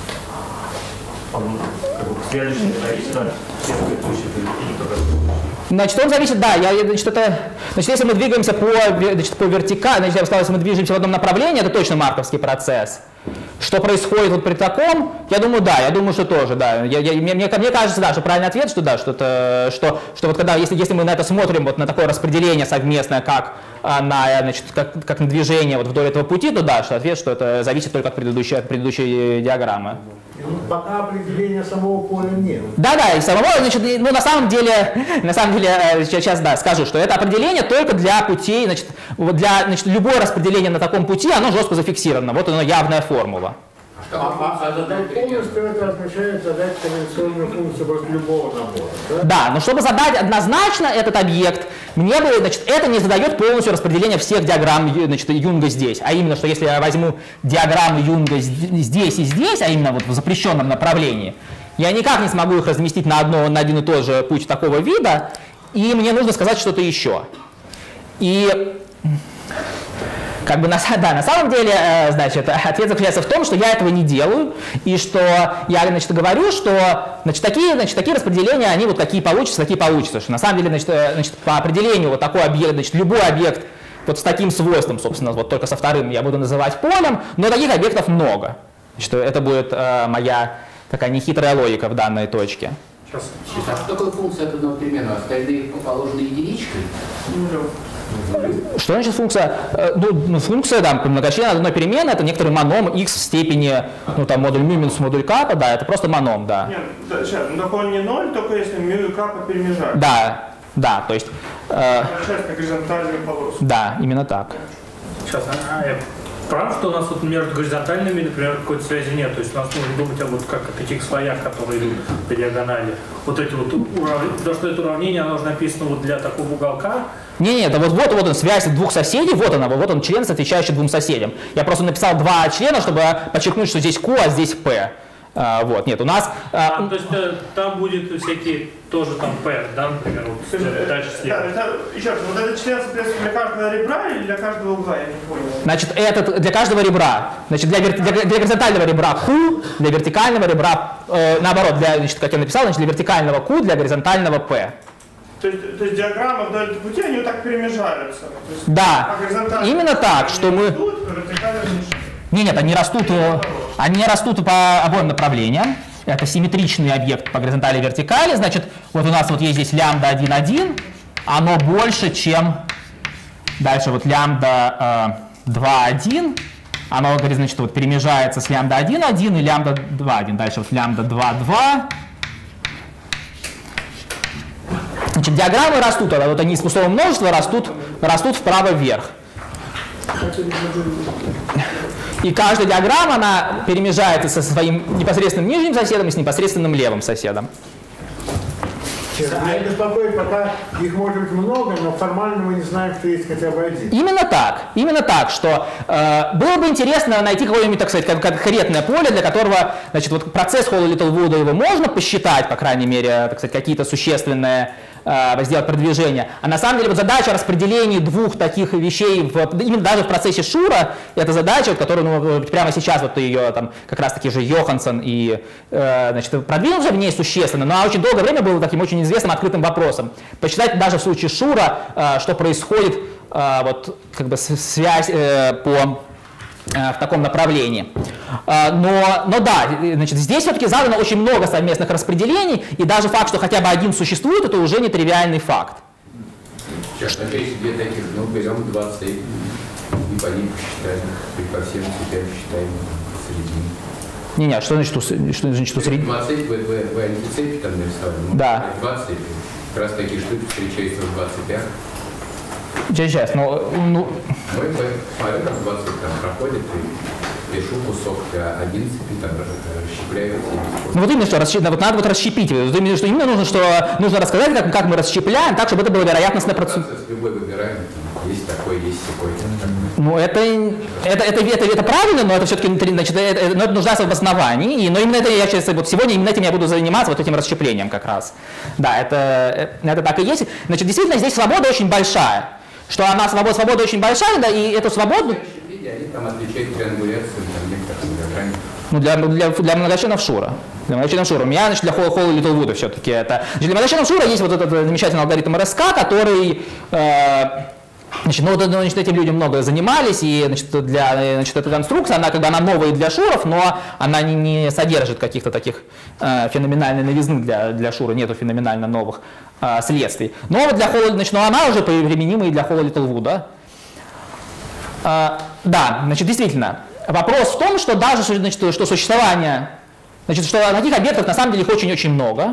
Он как бы следующий зависит от всех предыдущих или только... Значит, он зависит, да, значит, если мы двигаемся по вертикали, значит, я бы сказал, если мы движемся в одном направлении, это точно марковский процесс. Что происходит вот при таком, я думаю, да, я думаю, что тоже, да. Мне кажется, да, что правильный ответ, что да, что вот когда, если мы на это смотрим, вот на такое распределение совместное, как как на движение вот вдоль этого пути, то да, что ответ, что это зависит только от предыдущей диаграммы. Пока определения самого поля нет. Да, и самого, значит, ну на самом деле, сейчас, да, скажу, что это определение только для путей, значит, любое распределение на таком пути, оно жестко зафиксировано, вот оно явная формула. Полностью это означает задать корреляционную функцию против любого набора. Да, но чтобы задать однозначно этот объект, мне бы, значит, это не задает полностью распределение всех диаграмм, значит, Юнга здесь. А именно, что если я возьму диаграммы Юнга здесь и здесь, а именно вот в запрещенном направлении, я никак не смогу их разместить на один и тот же путь такого вида, и мне нужно сказать что-то еще. И как бы на самом деле, значит, ответ заключается в том, что я этого не делаю, и что я, значит, говорю, что, значит, такие распределения, они вот такие получатся, что на самом деле, значит, по определению вот такой объект, значит, любой объект вот с таким свойством, собственно, вот только со вторым я буду называть полем, но таких объектов много. Значит, это будет моя такая нехитрая логика в данной точке. А что такое функция от одного переменного? Остальные положены единичкой? Что значит функция? Функция, да, многочлен одной переменной, это некоторый моном x в степени, там, модуль μ минус модуль k, да, это просто моном, да. Нет, сейчас, только он не 0, только если μ и k перемежаются. Да, то есть... Получается как горизонтальную полосу. Да, именно так. Сейчас, я прав, что у нас вот между горизонтальными, например, какой-то связи нет. То есть у нас нужно думать об вот как о таких слоях, которые идут по диагонали. Вот эти вот уравнения, потому что это уравнение, оно уже написано вот для такого уголка. Не, это вот он, связь двух соседей, вот он член, отвечающий двум соседям. Я просто написал два члена, чтобы подчеркнуть, что здесь Q, а здесь P. Вот, нет, у нас... То есть там будет всякие тоже там P, да, например, вот дальше слева. Да, еще раз, вот этот член, соответственно, для каждого ребра или для каждого угла, я не понял. Значит, это для каждого ребра. Значит, для горизонтального ребра Q, для вертикального ребра, наоборот, значит, как я написал, значит, для вертикального Q, для горизонтального P. То есть диаграммы вдоль пути, они вот так перемежаются. Да, именно так, что мы... Нет, они растут по обоим направлениям. Это симметричный объект по горизонтали и вертикали. Значит, вот у нас вот есть здесь лямбда 1,1, оно больше, чем дальше вот лямбда 2,1. Оно, значит, вот перемежается с лямбда 1,1 и лямбда 2,1. Дальше вот лямбда 2,2. Значит, диаграммы растут, вот они из пустого множества растут вправо-вверх. И каждая диаграмма, она перемежается со своим непосредственным нижним соседом и с непосредственным левым соседом. Меня беспокоит, пока их может быть много, но формально мы не знаем, что есть хотя бы один. Именно так, что было бы интересно найти какое-нибудь, так сказать, конкретное поле, для которого, значит, вот процесс Холла-Литлвуда его можно посчитать, по крайней мере, так сказать, какие-то существенные сделать продвижение. А на самом деле вот задача распределения двух таких вещей, именно даже в процессе Шура, это задача, вот, которую прямо сейчас вот ее там как раз таки же Йоханссон и значит, продвинулся в ней существенно, но очень долгое время было таким очень известным открытым вопросом. Посчитать даже в случае Шура, что происходит, вот как бы связь по в таком направлении. Но да, значит, здесь все-таки задано очень много совместных распределений, и даже факт, что хотя бы один существует, это уже нетривиальный факт. Сейчас на кейсе две таких, ну, берем 2 цепи и по ним посчитаем, и по всем цепям считаем середину. Не-не, что значит среди? 2 цепи, вы антицепи там нарисовали? Да. 2 цепи. Как раз такие штуки встречаются в 2 цепях. Сейчас, ну... Мы смотрим, как 2 цепи там проходит, и пишу кусок, а 1 цепи там расщепляю. Ну вот именно что, вот надо вот расщепить. Вот именно, что именно нужно рассказать, как мы расщепляем, так, чтобы это было вероятностная процедура. Любой выбираем, есть такой, есть такой. Ну это правильно, но это все-таки, значит, это нуждается в обосновании, но именно это я сейчас, вот сегодня именно этим я буду заниматься, вот этим расщеплением как раз. Да, это так и есть. Значит, действительно, здесь свобода очень большая. Что она, свобода очень большая, да, и эту свободу... Они там отличают триангуляцию, там некоторые Ну, для многочленов Шура. Для многочленов Шура. У меня, значит, для Холла и Литлвуда все-таки это... Значит, для многочленов Шура есть вот этот замечательный алгоритм РСК, который... Значит, ну, вот, значит, этим людям много занимались, и, значит, эта конструкция, она как бы она новая для Шуров, но она не содержит каких-то таких феноменальной новизны для Шура, нету феноменально новых следствий. Но вот для Холла, значит, она уже применима и для Холла Литлвуда. Да, значит, действительно, вопрос в том, что даже, значит, что существование, значит, что таких объектов на самом деле их очень-очень много,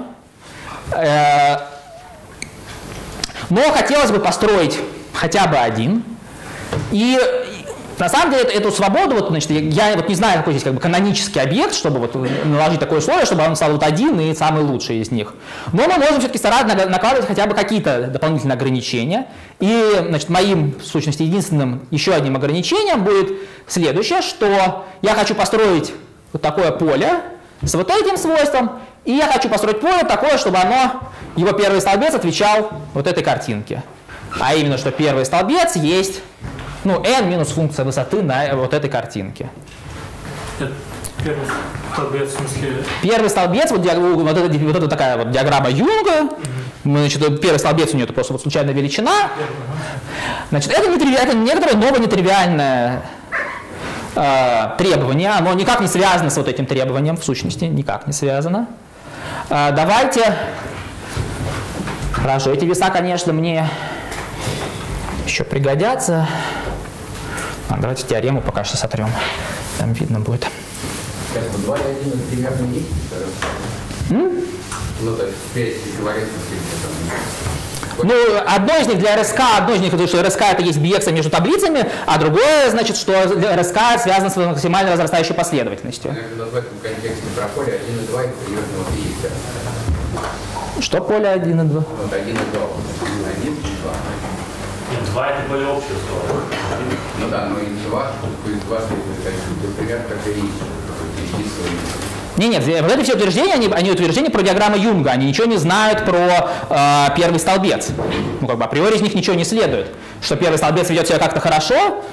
но хотелось бы построить хотя бы один. И на самом деле эту свободу, вот, значит, я вот не знаю, какой здесь как бы канонический объект, чтобы вот наложить такое условие, чтобы он стал вот один и самый лучший из них. Но мы можем все-таки стараться накладывать хотя бы какие-то дополнительные ограничения. И, значит, моим, в сущности, единственным еще одним ограничением будет следующее, что я хочу построить вот такое поле с вот этим свойством, и я хочу построить поле такое, чтобы его первый столбец отвечал вот этой картинке. А именно, что первый столбец есть, ну, n минус функция высоты на вот этой картинке. Первый столбец, в смысле? Первый столбец, вот это такая вот диаграмма Юнга, значит, первый столбец у нее это просто вот случайная величина. Значит, это некоторое новое нетривиальное требование, оно никак не связано с вот этим требованием, в сущности, никак не связано. Давайте, хорошо, эти веса, конечно, мне еще пригодятся. Давайте теорему пока что сотрем, там видно будет. Сейчас 2 и 1 примерно есть? Ну, то есть, связь эквивалентности. Ну, одно из них для РСК, одно из них, потому что РСК это есть биекса между таблицами, а другое, значит, что РСК связано с максимально возрастающей последовательностью. В этом контексте про поле 1 и 2 это примерно вот и есть. Что поле 1 и 2? Вот 1 и 2. 1 и 2. Нет, 2 это более общее слово. Ну да, но и 2, будет 2, например, как и есть. Нет, вот эти все утверждения, они утверждения про диаграмму Юнга, они ничего не знают про первый столбец. Ну, как бы априори из них ничего не следует. Что первый столбец ведет себя как-то хорошо.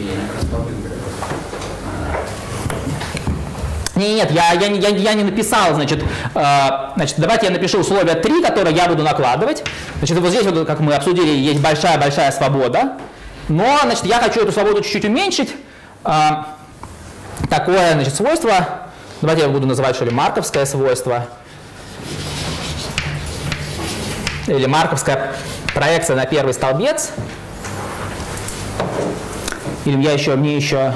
Нет, я не написал, значит, давайте я напишу условие 3, которое я буду накладывать. Значит, вот здесь, вот, как мы обсудили, есть большая-большая свобода. Но, значит, я хочу эту свободу чуть-чуть уменьшить. Такое, значит, свойство. Давайте я буду называть, что ли, марковское свойство. Или марковская проекция на первый столбец. Или мне еще...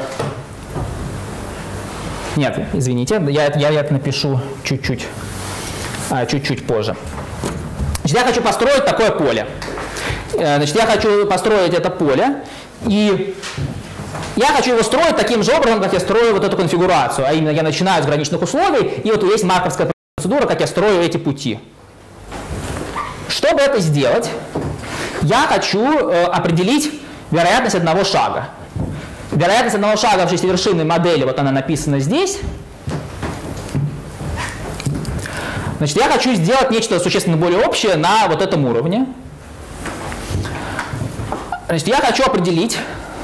Нет, извините, я это напишу чуть-чуть позже. Значит, я хочу построить такое поле. Значит, я хочу построить это поле, и я хочу его строить таким же образом, как я строю вот эту конфигурацию. А именно я начинаю с граничных условий, и вот есть марковская процедура, как я строю эти пути. Чтобы это сделать, я хочу определить вероятность одного шага. Вероятность одного шага в шестивершинной модели, вот она написана здесь. Значит, я хочу сделать нечто существенно более общее на вот этом уровне. Значит, я хочу определить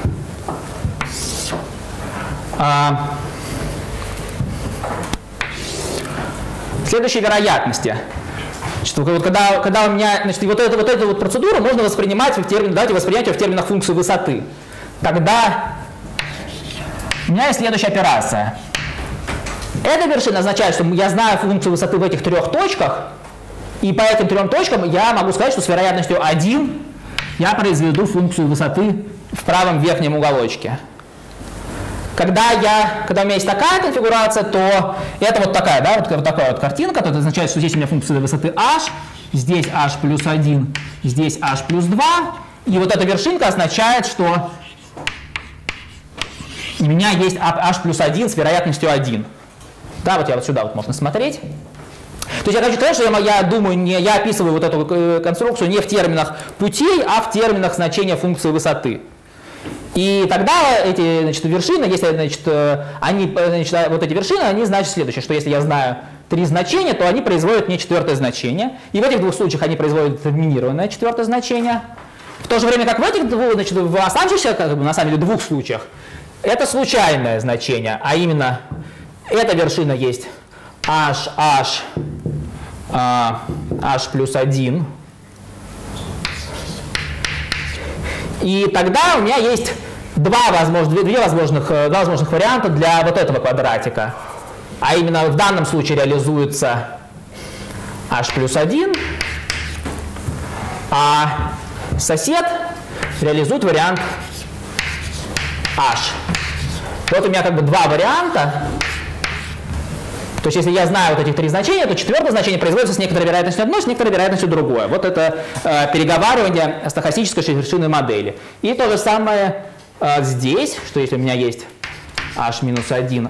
следующие вероятности. Значит, вот когда у меня, значит, вот эту вот процедуру можно воспринимать давайте воспринять ее в терминах функции высоты. Тогда у меня есть следующая операция. Эта вершина означает, что я знаю функцию высоты в этих 3 точках, и по этим 3 точкам я могу сказать, что с вероятностью 1 я произведу функцию высоты в правом верхнем уголочке. Когда у меня есть такая конфигурация, то это вот такая, да, вот такая вот картинка, то это означает, что здесь у меня функция высоты h, здесь h плюс 1, здесь h плюс 2, и вот эта вершинка означает, что у меня есть h плюс 1 с вероятностью 1. Да, вот я вот сюда вот можно смотреть. То есть я хочу сказать, что я думаю, я описываю вот эту конструкцию не в терминах путей, а в терминах значения функции высоты. И тогда эти, значит, вершины, если, значит, вот эти вершины, они значат следующее, что если я знаю 3 значения, то они производят мне 4-е значение. И в этих 2 случаях они производят детерминированное 4-е значение. В то же время, как в этих 2, значит, в оставшихся, как бы, на самом деле, 2 случаях, это случайное значение, а именно эта вершина есть h плюс 1. И тогда у меня есть два возможных варианта для вот этого квадратика. А именно в данном случае реализуется h плюс 1, а сосед реализует вариант h. Вот у меня как бы 2 варианта. То есть если я знаю вот этих 3 значения, то 4-е значение производится с некоторой вероятностью одно, с некоторой вероятностью другое. Вот это переговаривание стохастической вершинной модели. И то же самое здесь, что если у меня есть h минус 1,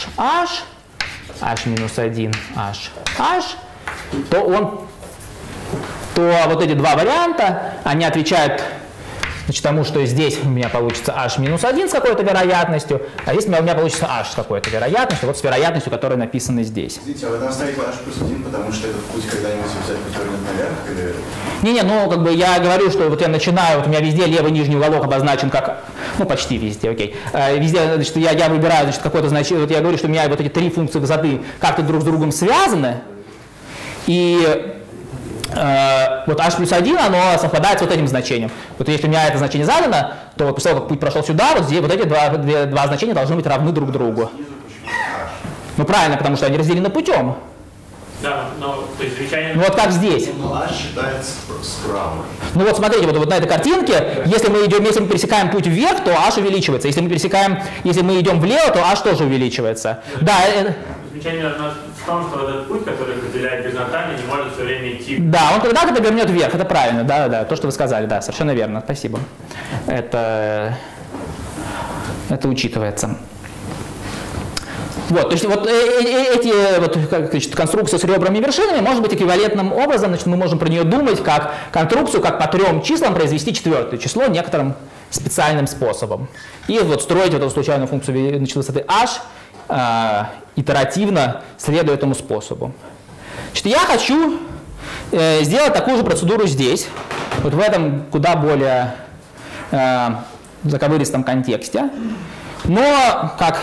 h минус 1, h, то вот эти 2 варианта, они отвечают, значит, тому, что здесь у меня получится h минус 1 с какой-то вероятностью, а здесь у меня получится h с какой-то вероятностью, вот с вероятностью, которая написана здесь. Извините, а вы там ставите h плюс 1, потому что этот путь когда-нибудь обязательно повернет наверх? Или... Не-не, ну как бы я говорю, что вот я начинаю, вот у меня везде левый нижний уголок обозначен как, ну почти везде, окей. Везде, значит, я выбираю, значит, какое-то значение, вот я говорю, что у меня вот эти 3 функции высоты как-то друг с другом связаны, и вот h плюс 1, оно совпадает с вот этим значением. Вот если у меня это значение задано, то вот после того, как путь прошел сюда, вот здесь вот эти два значения должны быть равны друг другу. Ну правильно, потому что они разделены путем. Да, но то есть замечание... Ну вот как здесь. h считается справа. Ну вот смотрите, вот на этой картинке, если мы пересекаем путь вверх, то h увеличивается. Если мы идем влево, то h тоже увеличивается. Да. Замечание в том, что этот путь, который разделяет горизонтально, не может все время идти. Да, он когда-то повернет вверх, это правильно, да, то, что вы сказали, да, совершенно верно, спасибо. Это учитывается. Вот, то есть вот эти вот, значит, конструкции с ребрами и вершинами может быть эквивалентным образом, значит, мы можем про нее думать как конструкцию, как по 3 числам произвести 4-е число некоторым специальным способом. И вот строить эту случайную функцию, значит, высоты h итеративно следуя этому способу. Значит, я хочу сделать такую же процедуру здесь, вот в этом куда более заковыристом контексте, но как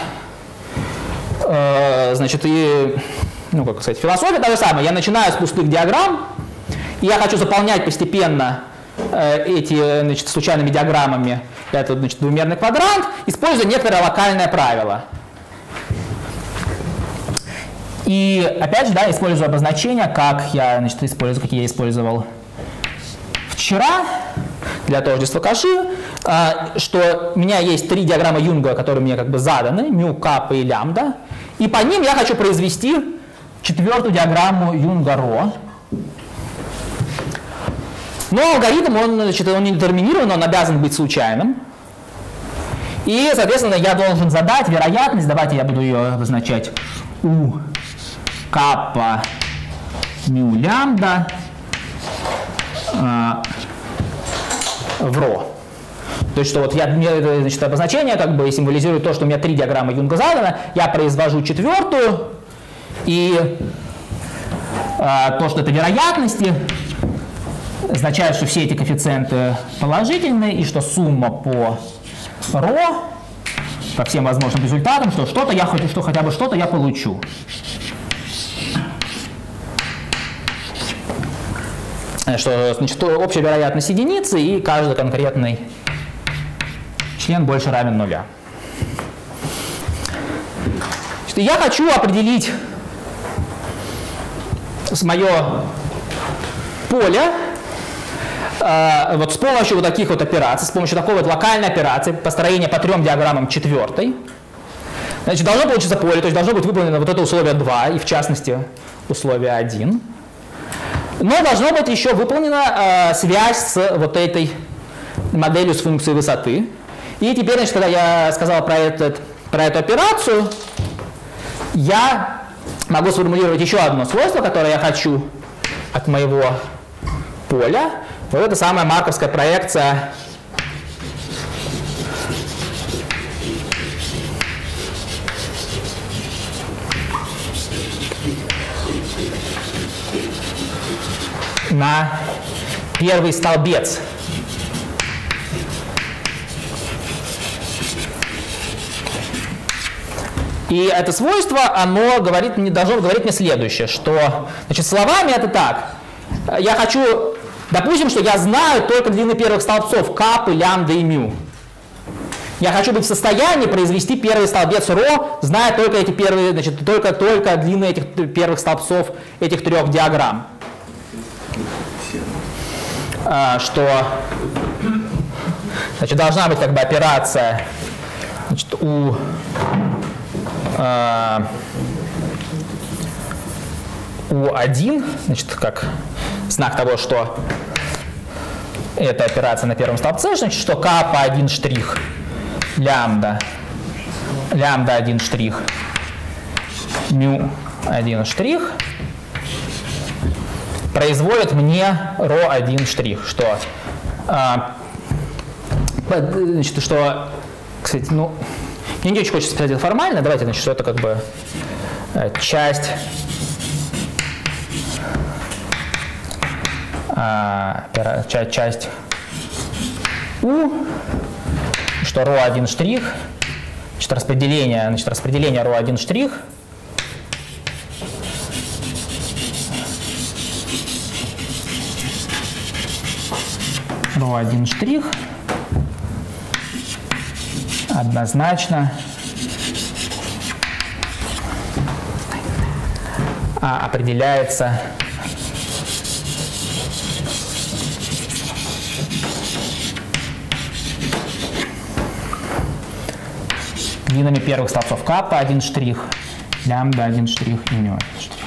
значит, как сказать, философия та же самая. Я начинаю с пустых диаграмм, и я хочу заполнять постепенно эти, значит, случайными диаграммами этот, значит, двумерный квадрант, используя некоторое локальное правило. И опять же, да, использую обозначения, какие я использовал вчера для тождества Каши, что у меня есть 3 диаграммы Юнга, которые мне как бы заданы, мю, каппа и лямбда, и по ним я хочу произвести 4-ю диаграмму Юнга-Ро. Но алгоритм, он не детерминирован, он обязан быть случайным. И, соответственно, я должен задать вероятность, давайте я буду ее обозначать у каппа мю лямбда в ро. То есть, что вот значит, обозначение как бы символизирует то, что у меня 3 диаграммы Юнга задано, я произвожу 4-ю, и то, что это вероятности, означает, что все эти коэффициенты положительные, и что сумма по ро, по всем возможным результатам, что что-то я хочу, что хотя бы что-то я получу. Что, значит, общая вероятность единицы, и каждый конкретный член больше равен 0. Что я хочу определить мое поле вот с помощью вот таких вот операций, с помощью такой вот локальной операции, построения по 3 диаграммам 4. Значит, должно получиться поле, то есть должно быть выполнено вот это условие 2, и в частности условие 1. Но должно быть еще выполнена связь с вот этой моделью с функцией высоты. И теперь, значит, когда я сказал про эту операцию, я могу сформулировать еще одно свойство, которое я хочу от моего поля. Вот это самая марковская проекция на первый столбец. И это свойство, оно должно говорить мне следующее, что, значит, словами это так. Я хочу, допустим, что я знаю только длины первых столбцов капы, лямбда и мю. Я хочу быть в состоянии произвести первый столбец ρ, зная только эти первые, значит, только длины этих первых столбцов этих 3 диаграмм. Что, значит, должна быть как бы операция, значит, U1, значит, как знак того, что это операция на первом столбце, значит, что капа 1 штрих, лямбда 1 штрих, мю 1 штрих производит мне ρ1 штрих, что, значит, что, кстати, ну, мне не очень хочется писать это формально, давайте, значит, что это как бы часть U, что ρ1 штрих, значит, распределение ρ1 штрих ρ1 штрих однозначно определяется длинами первых столбцов капа 1 штрих, лямбда 1 штрих и мю 1 штрих.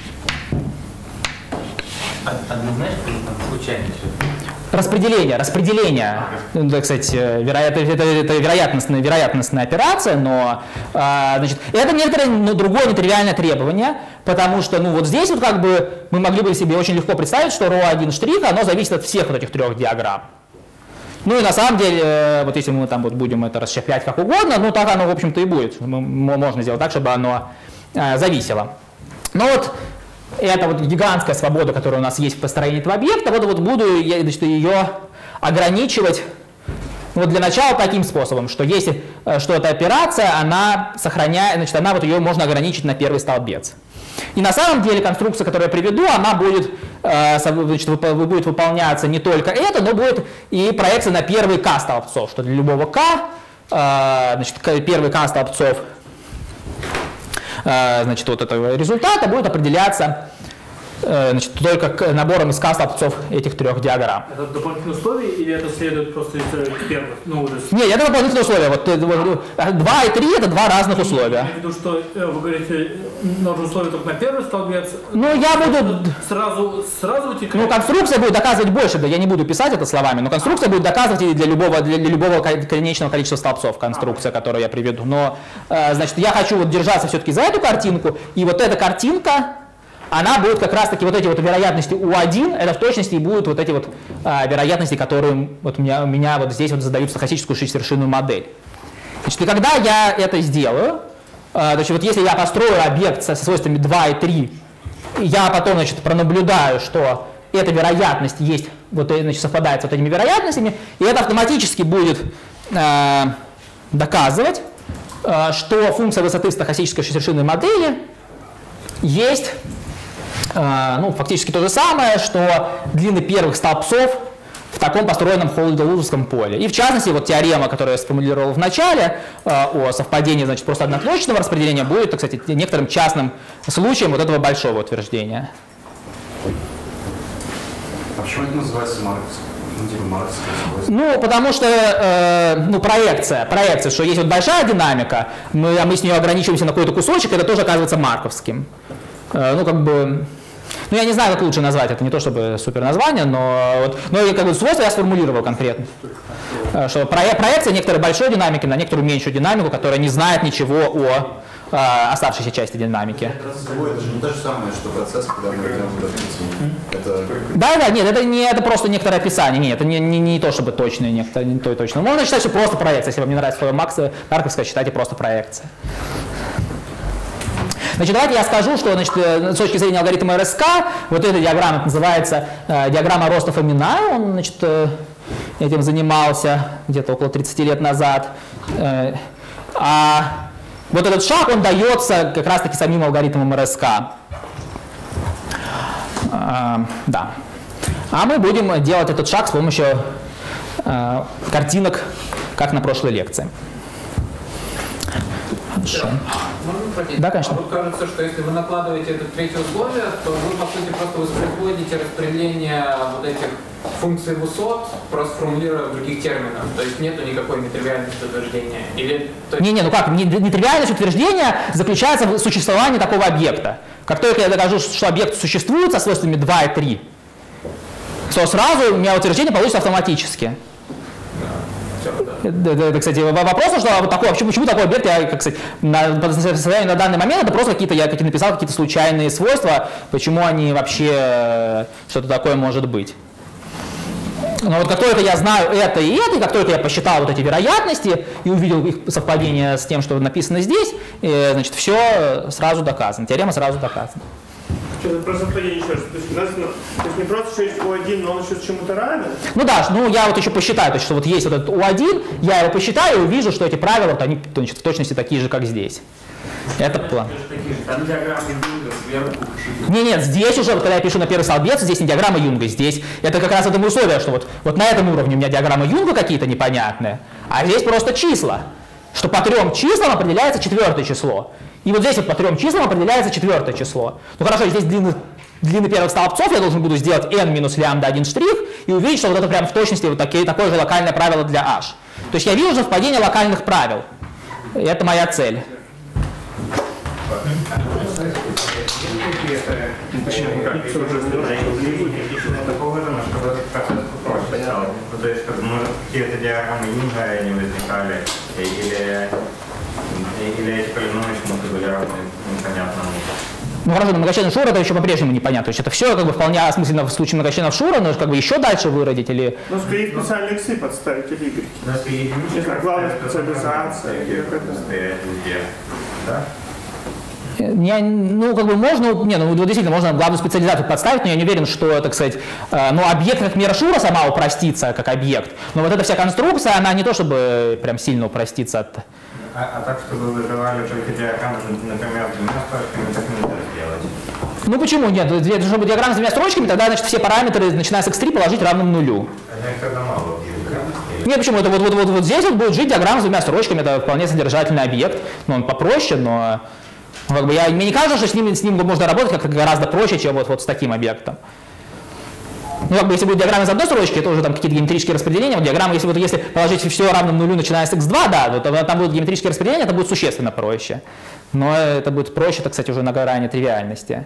Однозначно, там случайно все. Распределение. Это, кстати, это вероятностная операция, но значит, это некоторое другое нетривиальное требование, потому что вот здесь вот как бы мы могли бы себе очень легко представить, что ρ1 штрих, оно зависит от всех вот этих 3 диаграмм. Ну и на самом деле, вот если мы там вот будем это расщеплять как угодно, ну так оно, в общем-то, и будет. Можно сделать так, чтобы оно зависело. Но вот эта вот гигантская свобода, которая у нас есть в построении этого объекта, вот буду я, значит, ее ограничивать вот для начала таким способом, что если что эта операция, она сохраняет, значит, она вот ее можно ограничить на первый столбец. И на самом деле конструкция, которую я приведу, она будет, значит, будет выполняться не только это, но будет и проекция на первый k столбцов, что для любого k, значит, первый k столбцов, значит, вот этого результата будет определяться, значит, только набором из k столбцов этих 3 диаграмм. Это дополнительные условия или это следует просто из первых? Ну, нет, это дополнительные условия. Вот 2 и 3 это 2 разных условия. Я имею в виду, что вы говорите, нужно условие только на первый столбец. Ну, я буду... Сразу утекать? Ну, конструкция будет доказывать больше, да, я не буду писать это словами, но конструкция будет доказывать и для любого конечного количества столбцов, конструкция, которую я приведу. Но, значит, я хочу вот держаться все-таки за эту картинку, и вот эта картинка, она будет как раз-таки вот эти вот вероятности U1, это в точности и будут вот эти вот вероятности, которые вот у меня вот здесь вот задают стохастическую шестивершинную модель. Значит, и когда я это сделаю, значит, вот если я построю объект со свойствами 2 и 3, и я потом, значит, пронаблюдаю, что эта вероятность есть, вот, значит, совпадает с вот этими вероятностями, и это автоматически будет доказывать, что функция высоты в стохастической шестивершинной модели есть, ну, фактически то же самое, что длины первых столбцов в таком построенном Холле-Делузовском поле. И в частности, вот теорема, которую я сформулировал в начале, о совпадении, значит, просто одноточного распределения, будет, кстати, некоторым частным случаем вот этого большого утверждения. А почему это называется марксом? Ну, потому что проекция, что есть вот большая динамика, мы с нее ограничиваемся на какой-то кусочек, это тоже оказывается марковским. Ну, как бы, ну, я не знаю, как лучше назвать, это не то чтобы супер название, но как бы свойство я сформулировал конкретно. Что проекция некоторой большой динамики на некоторую меньшую динамику, которая не знает ничего о оставшейся части динамики. Это же не то же самое, что процесс, когда мы идем в это... Да, нет, это просто некоторое описание, нет, это не то чтобы точное, не то точно. Можно считать, что просто проекция, если вам не нравится слово марковская, считайте просто проекция. Значит, давайте я скажу, что, значит, с точки зрения алгоритма РСК, вот эта диаграмма называется диаграмма роста Фомина, он, значит, этим занимался где-то около 30 лет назад. А вот этот шаг, он дается как раз-таки самим алгоритмом РСК. Да. А мы будем делать этот шаг с помощью картинок, как на прошлой лекции. Хорошо. Да, конечно. А вот кажется, что если вы накладываете это третье условие, то вы, по сути, просто воспроизводите распределение вот этих функций высот, просто формулируя в других терминах. То есть нету никакой нетривиальности утверждения. Или, ну как, нетривиальность утверждения заключается в существовании такого объекта. Как только я докажу, что объект существует со свойствами 2 и 3, то сразу у меня утверждение получится автоматически. Это, кстати, вопрос, что почему такой объект, кстати, по состоянию на данный момент, это просто какие-то, я как и написал, какие-то случайные свойства, почему они вообще, что-то такое может быть. Но вот как только я знаю это и это, и как только я посчитал вот эти вероятности и увидел их совпадение с тем, что написано здесь, значит, все сразу доказано, теорема сразу доказана. Просто еще раз. То есть не просто, что есть U1, но он еще чему-то равен? Ну да, я вот еще посчитаю, то есть, что вот есть вот этот U1, я его посчитаю и увижу, что эти правила, вот они, значит, в точности такие же, как здесь. Это план. Нет, здесь уже, вот, когда я пишу на первый столбец, здесь не диаграмма Юнга, здесь это как раз это условие, что вот на этом уровне у меня диаграмма Юнга какие-то непонятные, а здесь просто числа, что по 3 числам определяется 4 число. И вот здесь вот по 3 числам определяется 4 число. Ну хорошо, здесь длины первых столбцов я должен буду сделать n минус лямбда 1 штрих и увидеть, что вот это прям в точности вот такое же локальное правило для h. То есть я вижу совпадение локальных правил. И это моя цель. То есть, может, какие-то диаграммы Юнга не возникали, или эти полиномы чему-то были равны непонятному. Ну хорошо, но многочленов Шура это еще по-прежнему непонятно. То есть это все как бы вполне осмысленно в случае многочленов Шура, но как бы еще дальше выродить или... Ну, скорее специальные иксы подставить или игреки. Главная специализация. Да? Ну, как бы можно, действительно, можно главную специализацию подставить, но я не уверен, что, так сказать, объект как мера Шура сама упростится как объект, но вот эта вся конструкция, она не то чтобы прям сильно упростится от... А так, чтобы вы вызывали только диаграммы, например, с 2 строчками, так нельзя сделать. Ну почему нет? Должна быть диаграмма с 2 строчками, тогда, значит, все параметры, начиная с x3, положить равным нулю. Тогда мало. Нет, почему? Это вот здесь вот будет жить диаграмма с 2 строчками, это вполне содержательный объект, но он попроще, но... Как бы мне не кажется, что с ним можно работать как-то гораздо проще, чем вот с таким объектом. Ну, как бы, если будет диаграмма из 1 строчки, это уже там какие-то геометрические распределения. Вот диаграмма, если положить все равным нулю, начиная с x2, да, то там будут геометрические распределения, это будет существенно проще. Но это будет проще, это, кстати, уже на грани тривиальности.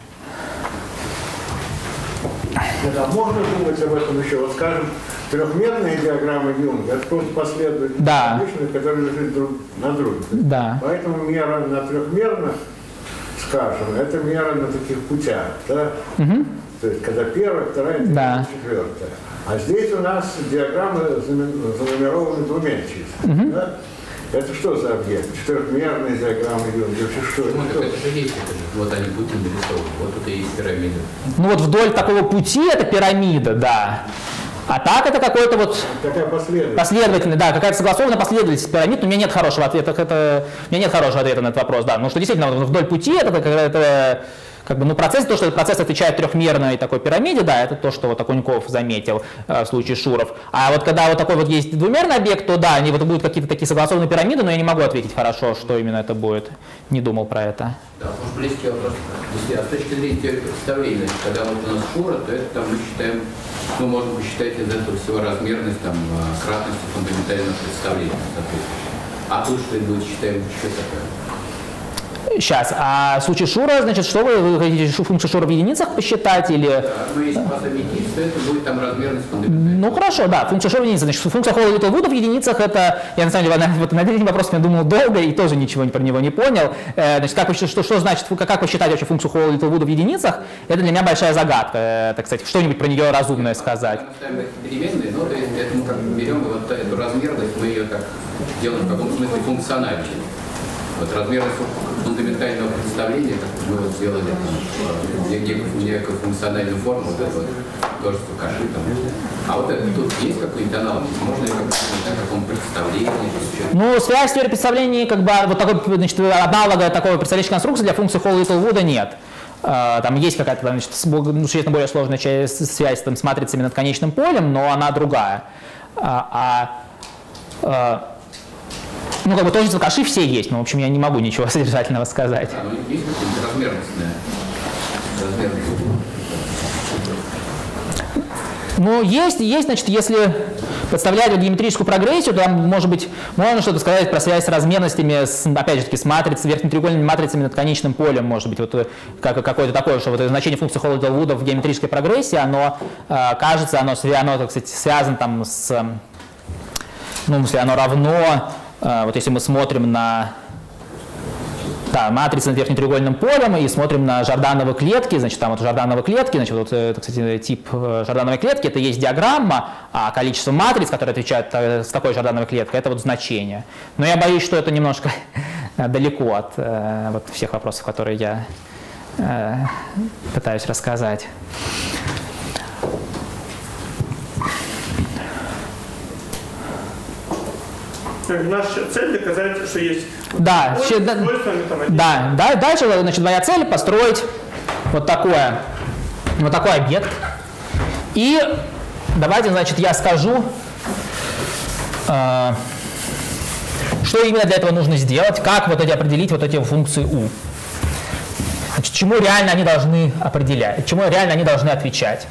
Да, можно думать об этом еще. Вот, скажем, трехмерные диаграммы Юнга, это просто последовательность, да, которые лежат друг на друге. Да. Поэтому мера на трехмерных, скажем, это мера на таких путях. Да? Угу. То есть, когда первая, вторая, третья, да, четвертая. А здесь у нас диаграммы занумерованы 2 числами. Угу. Да? Это что за объект? Четырехмерные диаграммы Юнга. Что это? Это же есть, вот они пути нарисованы, вот тут и есть пирамида. Ну вот вдоль такого пути это пирамида, да. А так это какой-то вот последовательный, да, какая-то согласованная последовательность пирамид, но у меня нет хорошего ответа, у меня нет хорошего ответа на этот вопрос, да. Ну что действительно вдоль пути это как бы, ну, процесс, то, что этот процесс отвечает трехмерной такой пирамиде, да, это то, что вот Окуньков заметил в случае Шуров. А вот когда вот такой вот есть двумерный объект, то да, они вот будут какие-то такие согласованные пирамиды, но я не могу ответить хорошо, что именно это будет. Не думал про это. Да, может, близкий вопрос. Если, с точки зрения теории представления, когда вот у нас Шура, то это там мы считаем, ну, можно посчитать из этого всего размерность, там, кратности фундаментального представления. А тут что будет считаем еще такое? Сейчас, а в случае Шура, значит, что вы хотите функцию Шура в единицах посчитать или? Да, ну если пособить, то это будет там размерность фундаментальная. Ну хорошо, да, функция Шура в единицах. Значит, функция Холла-Литтл-Вуда в единицах это, я на самом деле вот над этим вопросом я думал долго и тоже ничего про него не понял. Значит, что значит, как посчитать вообще функцию Холла-Литтл-Вуда в единицах? Это для меня большая загадка, так сказать, что-нибудь про нее разумное сказать. Мы ставим эти переменные, но то есть это мы как бы берем и вот эту размерность, мы ее так делаем в каком-то смысле функциональной. Вот размерность фундаментального представления, как мы вот сделали некую функциональную форму, вот это вот тоже каши там. А вот это тут есть какой-нибудь аналог? Можно ли как-то каком представлении? Ну, связь теории представлений, как бы вот такой, значит, аналога такого представляющей конструкции для функции Холла-Литтл-Вуда нет. Там есть какая-то, значит, существенно более сложная связь там, с матрицами над конечным полем, но она другая. Ну, как бы тождество каши все есть, но, в общем, я не могу ничего содержательного сказать. Да, но есть какая-то размерностная? Ну, есть, значит, если подставлять вот геометрическую прогрессию, то там, может быть, можно что-то сказать про связь с размерностями, опять же таки, с матрицей, верхнетреугольными матрицами над конечным полем, может быть, вот какое-то такое, что вот значение функции Холла-Литтл-Вуда в геометрической прогрессии, оно, кажется, оно так сказать, связано там с, ну, если оно равно, вот если мы смотрим на матрицы над верхнетреугольным полем и смотрим на Жордановы клетки, значит, там вот Жордановы клетки, значит, вот, это, кстати, тип Жордановой клетки, это есть диаграмма, а количество матриц, которые отвечают с такой Жордановой клеткой, это вот значение. Но я боюсь, что это немножко далеко от вот всех вопросов, которые я пытаюсь рассказать. Наша цель доказать, что есть. Да, дальше, значит, моя цель построить вот такой объект. И давайте, значит, я скажу, что именно для этого нужно сделать, как вот определить вот эти функции u. Значит, чему реально они должны определять, чему реально они должны отвечать.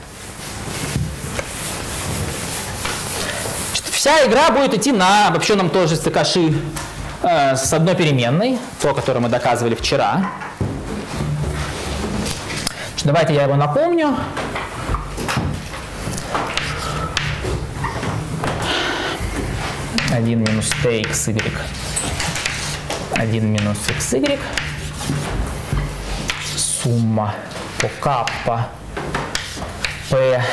Вся игра будет идти на обобщенном тождестве каши с одной переменной, то, которое мы доказывали вчера. Значит, давайте я его напомню. Один минус txy, 1 минус xy, сумма по каппа p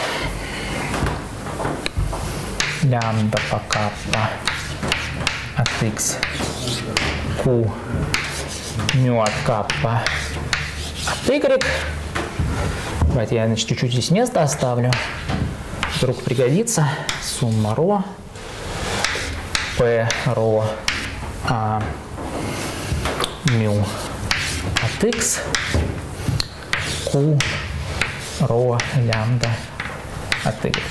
лямбда по каппа от x q μ от каппа от y. Давайте я, значит, чуть-чуть здесь место оставлю. Вдруг пригодится. Сумма ρ p ρ μ от x q ρ лямбда от y.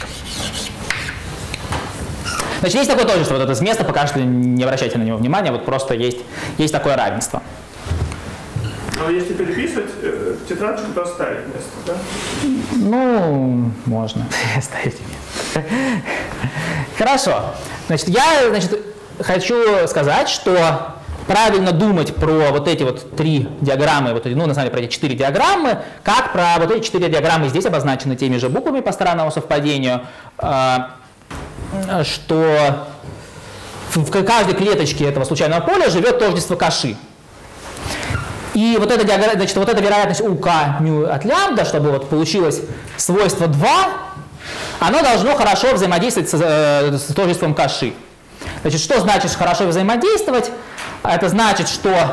Значит, есть такое тождество, вот это с места, пока что не обращайте на него внимания, вот просто есть такое равенство. Но если переписывать, тетрадочку, то оставить место, да? Ну, можно оставить место. Хорошо. Значит, я хочу сказать, что правильно думать про вот эти вот 3 диаграммы, вот эти, ну, на самом деле, про эти 4 диаграммы, как про вот эти 4 диаграммы здесь обозначены теми же буквами по странному совпадению, что в каждой клеточке этого случайного поля живет тождество каши. И вот эта, значит, вот эта вероятность uk μ от лямбда, чтобы вот получилось свойство 2, оно должно хорошо взаимодействовать с тождеством каши. Значит, что значит хорошо взаимодействовать? Это значит, что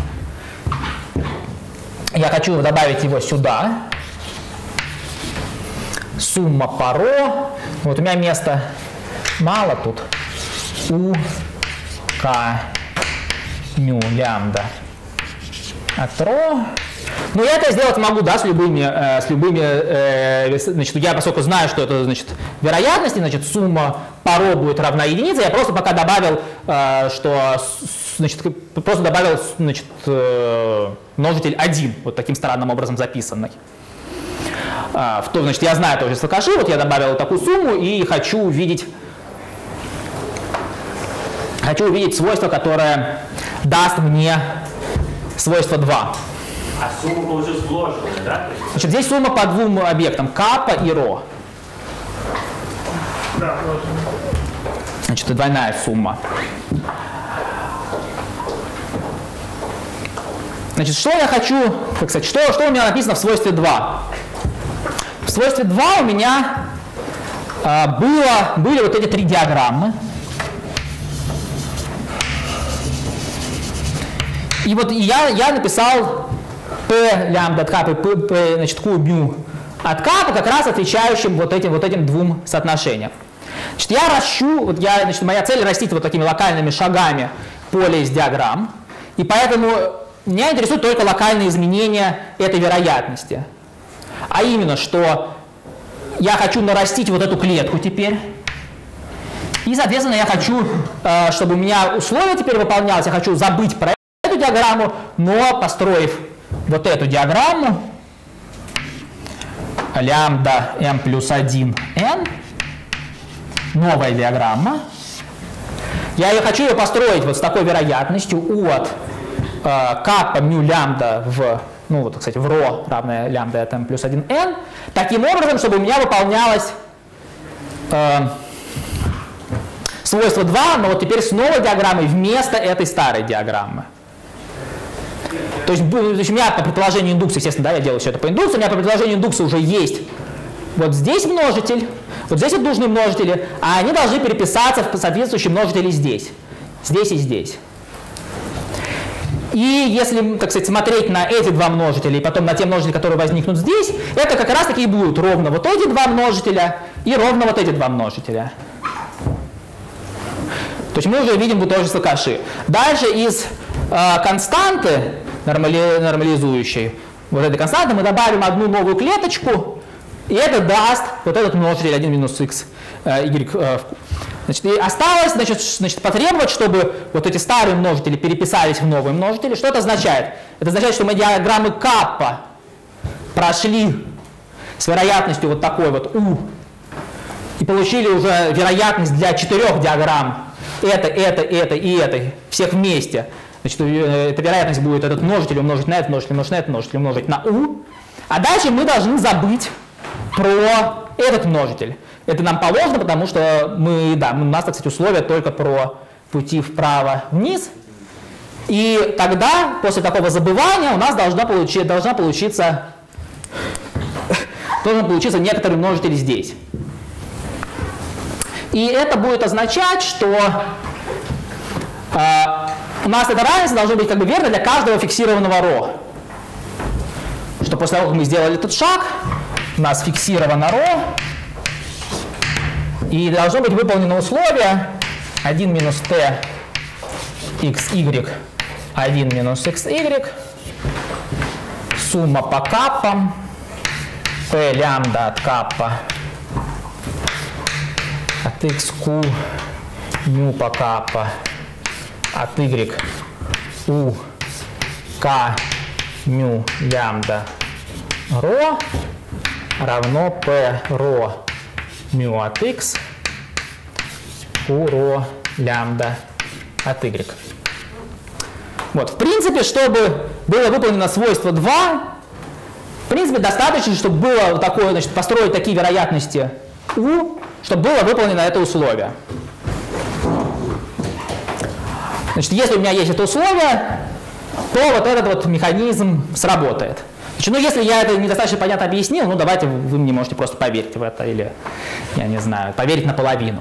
я хочу добавить его сюда. Сумма по ρ. Вот у меня места мало тут. У к μ лямбда от ρ. Но я это сделать могу, да, с любыми, значит, я поскольку знаю, что это, значит, вероятности, значит, сумма по ро будет равна единице, я просто пока добавил, значит, множитель 1, вот таким странным образом записанный. Значит, я знаю тоже Сакаши, вот я добавил такую сумму и хочу увидеть свойство, которое даст мне свойство 2. А сумма получилась вложенная, да? Значит, здесь сумма по двум объектам, капа и ро. Да, вот. Значит, двойная сумма. Значит, что я хочу, как сказать, что у меня написано в свойстве 2? В свойстве 2 у меня были вот эти три диаграммы. И вот я написал P лямбда от капы, P, значит, Q μ от капы, как раз отвечающим вот этим двум соотношениям. Значит, я ращу, значит, моя цель растить вот такими локальными шагами поле из диаграмм, и поэтому меня интересуют только локальные изменения этой вероятности. А именно, что я хочу нарастить вот эту клетку теперь, и, соответственно, я хочу, чтобы у меня условие теперь выполнялось, я хочу забыть про эту диаграмму, но построив вот эту диаграмму, лямбда m плюс 1 n, новая диаграмма, я хочу ее построить вот с такой вероятностью u от капа μ лямбда в, ну вот, кстати, в ро равное лямбда от m плюс 1 n, таким образом, чтобы у меня выполнялось свойство 2, но вот теперь с новой диаграммой вместо этой старой диаграммы. То есть у меня по предположению индукции, естественно, да, я делаю все это по индукции, у меня по предположению индукции уже есть вот здесь множитель, вот здесь вот нужны множители, а они должны переписаться в соответствующие множители здесь и здесь. И если, так сказать, смотреть на эти два множителя и потом на те множители, которые возникнут здесь, это как раз таки и будут ровно вот эти два множителя и ровно вот эти два множителя. То есть мы уже видим вот тоже Сакаши. Дальше из константы нормализующей, вот этой константы, мы добавим одну новую клеточку, и это даст вот этот множитель 1 минус x, y. Значит, и осталось, значит, потребовать, чтобы вот эти старые множители переписались в новые множители. Что это означает? Это означает, что мы диаграммы каппа прошли с вероятностью вот такой вот u, и получили уже вероятность для 4 диаграмм это и этой, всех вместе. Значит, эта вероятность будет этот множитель умножить на этот множитель, умножить на этот множитель, умножить на u. А дальше мы должны забыть про этот множитель. Это нам положено, потому что у нас, так сказать, условия только про пути вправо-вниз. И тогда, после такого забывания, у нас должен получиться некоторый множитель здесь. И это будет означать, что у нас это равенство должно быть как бы верно для каждого фиксированного ро. Что после того, как мы сделали этот шаг, у нас фиксировано ро, и должно быть выполнено условие 1 минус t xy, 1 минус xy, сумма по каппам, p лямбда от каппа от xq μ по каппа от y u k μ лямбда ро равно p ро μ от x u ро лямбда от y. Вот, в принципе, чтобы было выполнено свойство 2, в принципе, достаточно, чтобы было такое, значит, построить такие вероятности u, чтобы было выполнено это условие. Значит, если у меня есть это условие, то вот этот вот механизм сработает. Значит, ну, если я это недостаточно понятно объяснил, ну, давайте вы мне можете просто поверить в это, или, я не знаю, поверить наполовину.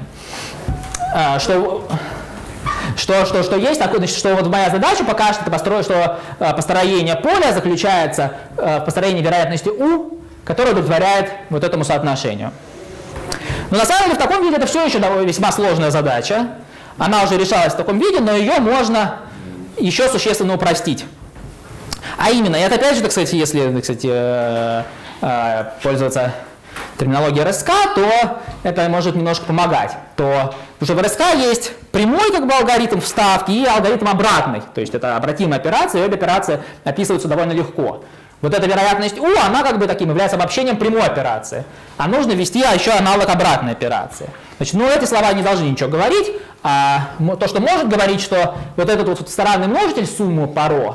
Что есть такое, значит, что вот моя задача пока что построение поля заключается в построении вероятности u, которая удовлетворяет вот этому соотношению. Но на самом деле в таком виде это все еще весьма сложная задача. Она уже решалась в таком виде, но ее можно еще существенно упростить. А именно, это опять же, так сказать, если, так сказать, пользоваться терминологией РСК, то это может немножко помогать. Потому что в РСК есть прямой как бы алгоритм вставки и алгоритм обратный. То есть это обратимая операция, и обе операции описываются довольно легко. Вот эта вероятность U, она как бы таким является обобщением прямой операции. А нужно ввести еще аналог обратной операции. Значит, ну эти слова не должны ничего говорить. А то, что может говорить, что вот этот вот странный множитель сумму по ρ,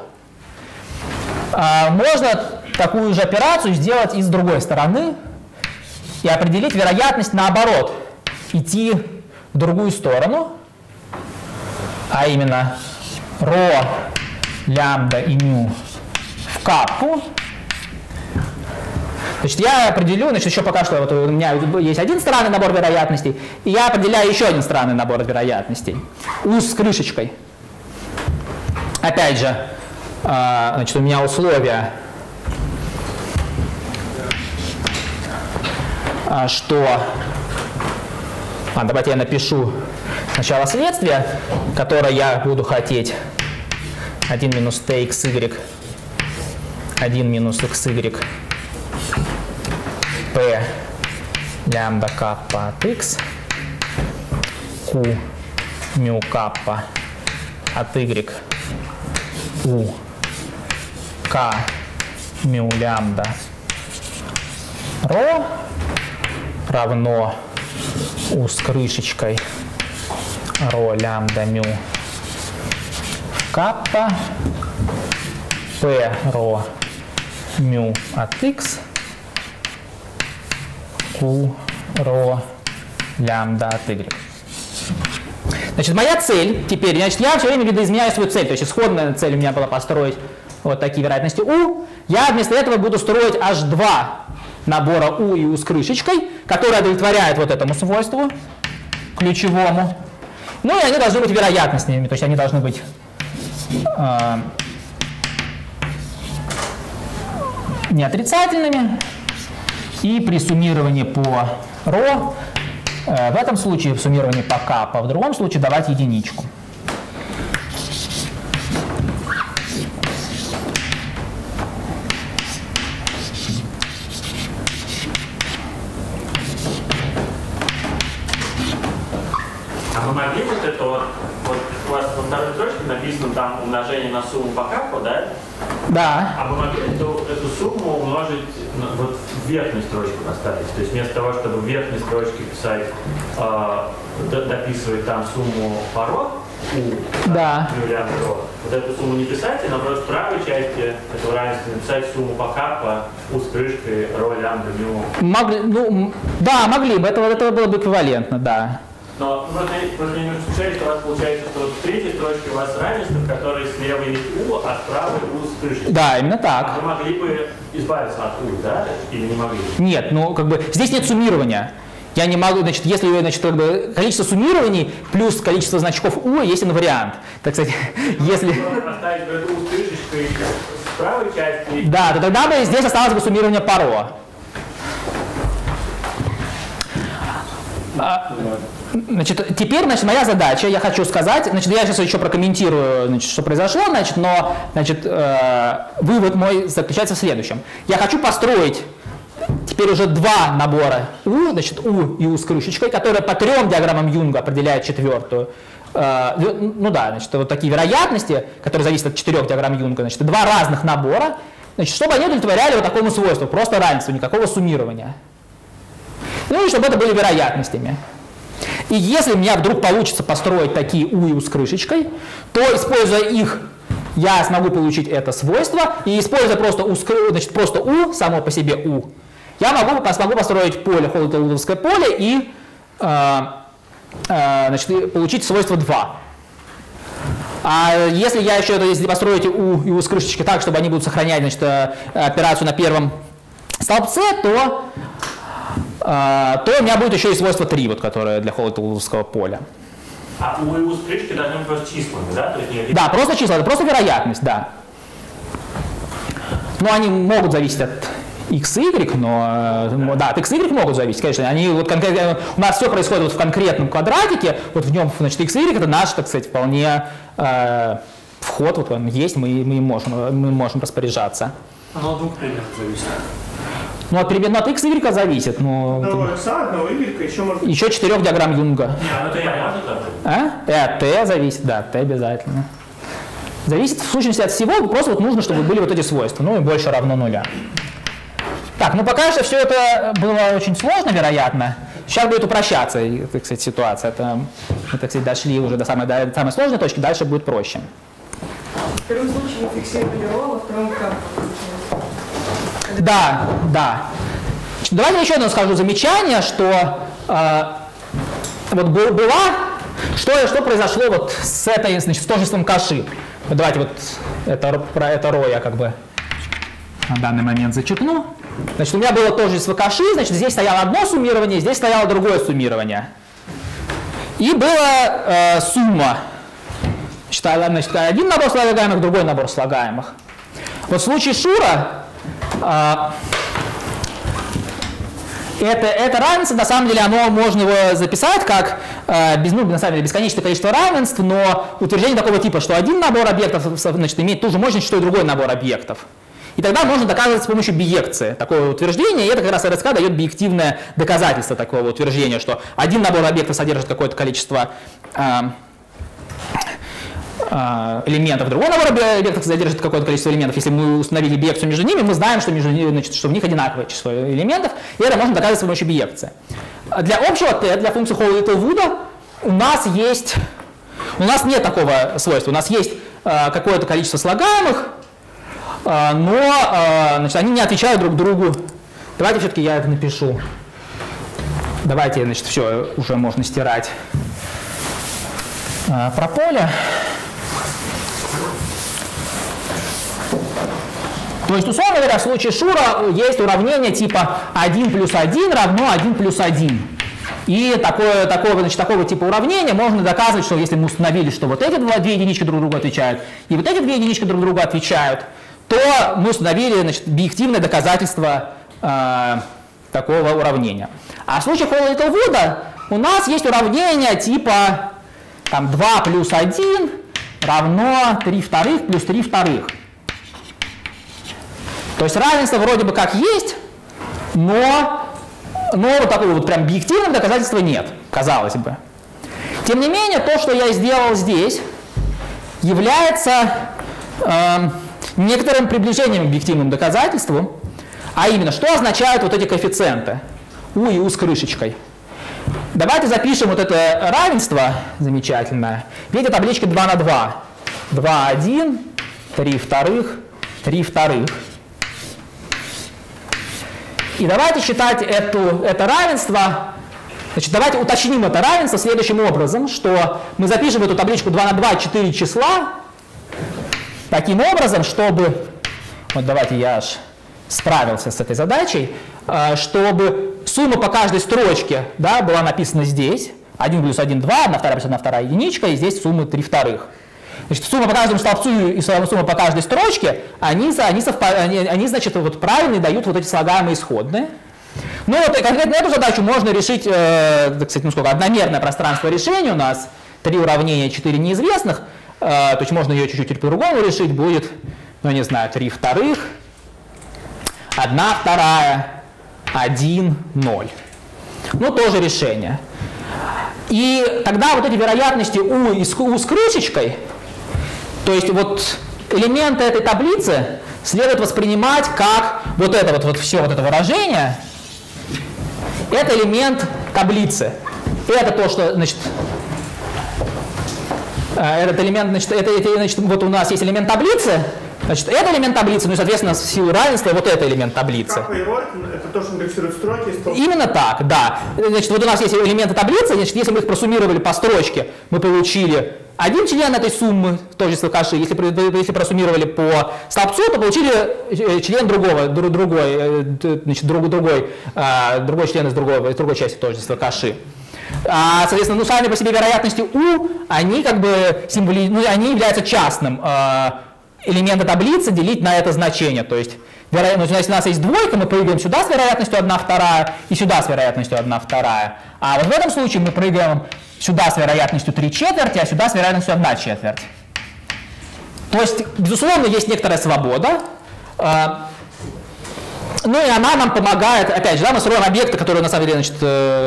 можно такую же операцию сделать и с другой стороны и определить вероятность наоборот, идти в другую сторону, а именно ρ, лямбда и μ в каппу. Значит, я определю, значит, еще пока что вот у меня есть один странный набор вероятностей, и я определяю еще один странный набор вероятностей. U с крышечкой. Опять же, значит, у меня условия, что... давайте я напишу сначала следствие, которое я буду хотеть. 1 минус txy, 1 минус xy, p лямбда каппа от x, q μ каппа от y, u k μ лямбда ρ равно u с крышечкой ρ лямбда μ каппа p ρ μ от x q ρ лямбда от y. Значит, моя цель теперь, значит, я все время видоизменяю свою цель, то есть исходная цель у меня была построить вот такие вероятности U. Я вместо этого буду строить аж два набора U и U с крышечкой, которые удовлетворяют вот этому свойству ключевому. Ну и они должны быть вероятностными, то есть они должны быть не отрицательными. И при суммировании по ρ, в этом случае в суммировании по каппа, в другом случае давать единичку. А вы могли вот это вот у вас во второй строчке написано там умножение на сумму по капу, да? Да. А вы могли эту сумму умножить вот в верхнюю строчку поставить? То есть вместо того, чтобы в верхней строчке писать, дописывать там сумму по ρ, да. Вот эту сумму не писать, а наоборот в правой части этого равенства написать сумму по капа у с крышкой ρ лямбда μ. Могли, ну, да, могли бы, этого было бы эквивалентно, да. Но просто не нужно сказать, что у вас получается, что вот в третьей строчке у вас равенство, в которой слева есть U, а справа U с крышкой. Да, именно так. А вы могли бы избавиться от U, да? Или не могли? Нет, ну как бы здесь нет суммирования. Я не могу, значит, если, значит, как бы количество суммирований плюс количество значков U есть инвариант. Так сказать, если... Поставить U с крышечкой в правой части... Да, то тогда бы здесь осталось бы суммирование по ρ. Значит, теперь, значит, моя задача, я хочу сказать, значит, я сейчас еще прокомментирую, значит, что произошло, значит, но, значит, вывод мой заключается в следующем. Я хочу построить теперь уже два набора U, значит, U и U с крышечкой, которые по трем диаграммам Юнга определяют четвертую. Ну да, значит, вот такие вероятности, которые зависят от 4 диаграмм Юнга, значит, два разных набора, значит, чтобы они удовлетворяли вот такому свойству, просто равенство, никакого суммирования. Ну и чтобы это были вероятностями. И если у меня вдруг получится построить такие U и U с крышечкой, то, используя их, я смогу получить это свойство, и используя просто U, значит, просто U, само по себе U, я смогу построить поле, холлотелловское поле, и значит, получить свойство 2. А если я еще если построить U и U с крышечкой так, чтобы они будут сохранять, значит, операцию на первом столбце, то у меня будет еще и свойство 3, вот, которое для холлотелловского поля. А у U с крышкой должны быть просто числами, да? То есть да, просто числа, это просто вероятность, да. Но они могут зависеть от x, y, но да, от x, y могут зависеть, конечно. Они вот конкретно, у нас все происходит вот в конкретном квадратике, вот в нем, значит, x, y это наш, так сказать, вполне вход, вот он есть, мы можем распоряжаться. Оно от двух примеров зависит. Ну, от x и y зависит. Но... Одного x, одного y, еще можно... Еще 4 диаграмм Юнга. Это понятно. От t зависит, да, t обязательно. Зависит в сущности от всего, просто вот нужно, чтобы были вот эти свойства, ну и больше равно нуля. Так, ну пока что все это было очень сложно, вероятно. Сейчас будет упрощаться, так сказать, ситуация. Мы, так сказать, дошли уже до самой сложной точки, дальше будет проще. В первом случае мы фиксировали ρ, во втором как? Да, да. Давайте еще одно скажу замечание, что вот что произошло вот с этой, значит, с тождеством Каши. Вот давайте вот про это ρ я как бы на данный момент зачеркну. Значит, у меня было тождество Каши, значит, здесь стояло одно суммирование, здесь стояло другое суммирование. И была сумма. Значит, один набор слагаемых, другой набор слагаемых. Вот в случае Шура это равенство, на самом деле, можно его записать как на самом деле, бесконечное количество равенств, но утверждение такого типа, что один набор объектов, значит, имеет ту же мощность, что и другой набор объектов. И тогда можно доказывать с помощью биекции такое утверждение, и это как раз РСК дает биективное доказательство такого утверждения, что один набор объектов содержит какое-то количество элементов, другой набор объектов содержит какое-то количество элементов. Если мы установили биекцию между ними, мы знаем, что значит, что в них одинаковое число элементов, и это можно доказать с помощью биекции. Для общего t, для функции Hall-Littlewood у нас нет такого свойства. У нас есть какое-то количество слагаемых, но значит, они не отвечают друг другу. Давайте все-таки я это напишу. Давайте, значит, все, уже можно стирать про поле. То есть, условно говоря, в случае Шура есть уравнение типа 1 плюс 1 равно 1 плюс 1. И такого типа уравнения можно доказывать, что если мы установили, что вот эти две единички друг другу отвечают, и вот эти две единички друг другу отвечают, то мы установили, значит, биективное доказательство такого уравнения. А в случае Hall-Littlewood у нас есть уравнение типа там, 2 плюс 1 равно 3 вторых плюс 3 вторых. То есть равенство вроде бы как есть, но вот такого вот прям биективного доказательства нет, казалось бы. Тем не менее, то, что я сделал здесь, является некоторым приближением к объективному доказательству, а именно, что означают вот эти коэффициенты U и U с крышечкой. Давайте запишем вот это равенство замечательное в виде таблички 2 на 2. 2, 1, 3 вторых, 3 вторых. И давайте считать это равенство, значит, давайте уточним это равенство следующим образом, что мы запишем эту табличку 2 на 2 4 числа таким образом, чтобы, вот давайте я аж справился с этой задачей, чтобы сумма по каждой строчке, да, была написана здесь, 1 плюс 1, 2, 1 вторая плюс 1 вторая единичка, и здесь суммы 3 вторых. Значит, сумма по каждому столбцу и сумма по каждой строчке, они значит, вот правильно дают вот эти слагаемые исходные. Ну вот конкретно эту задачу можно решить, так сказать, одномерное пространство решения у нас, 3 уравнения, 4 неизвестных, то есть можно ее чуть-чуть по-другому решить, будет, ну не знаю, 3 вторых, 1 вторая, 1, 0. Ну тоже решение. И тогда вот эти вероятности U с крышечкой, то есть вот элементы этой таблицы следует воспринимать как вот это вот все вот это выражение, это элемент таблицы. Это то, что, значит, этот элемент, значит, вот у нас есть элемент таблицы, значит, это элемент таблицы, ну и, соответственно, в силу равенства вот это элемент таблицы. Это то, что индексирует строки и столбцы. Именно так, да. Значит, вот у нас есть элементы таблицы, значит, если мы их просуммировали по строчке, мы получили один член этой суммы, тождество Каши. Если просуммировали по столбцу, то получили член другой член из другой части тождества Каши. Соответственно, ну, сами по себе вероятности U, они как бы они являются частным. Элементы таблицы делить на это значение. То есть, если у нас есть двойка, мы прыгаем сюда с вероятностью 1 вторая и сюда с вероятностью 1 вторая. А вот в этом случае мы прыгаем сюда с вероятностью 3 четверти, а сюда с вероятностью 1 четверть. То есть, безусловно, есть некоторая свобода. Ну и она нам помогает, опять же, да, мы строим объекты, которые на самом деле, значит,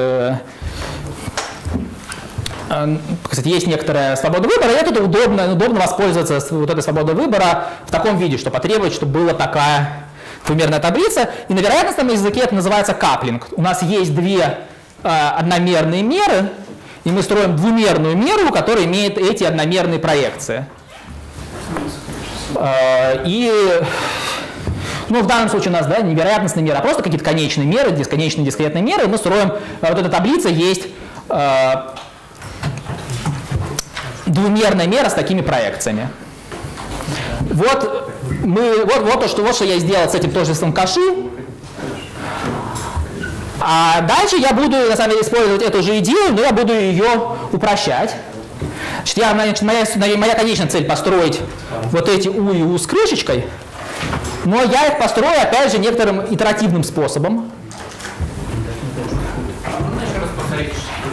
кстати, есть некоторая свобода выбора, и это удобно воспользоваться вот этой свободой выбора в таком виде, что потребовать, чтобы была такая двумерная таблица. И на вероятностном языке это называется каплинг. У нас есть две одномерные меры, и мы строим двумерную меру, которая имеет эти одномерные проекции. И ну, в данном случае у нас, да, не вероятностные меры, а просто какие-то конечные меры, бесконечные дискретные меры. Мы строим, вот эта таблица есть двумерная мера с такими проекциями. Вот что я сделал с этим тождеством Каши. А дальше я буду, на самом деле, использовать эту же идею, но я буду ее упрощать. Значит, моя конечная цель построить вот эти U и U с крышечкой, но я их построю, опять же, некоторым итеративным способом. Можно еще раз повторить,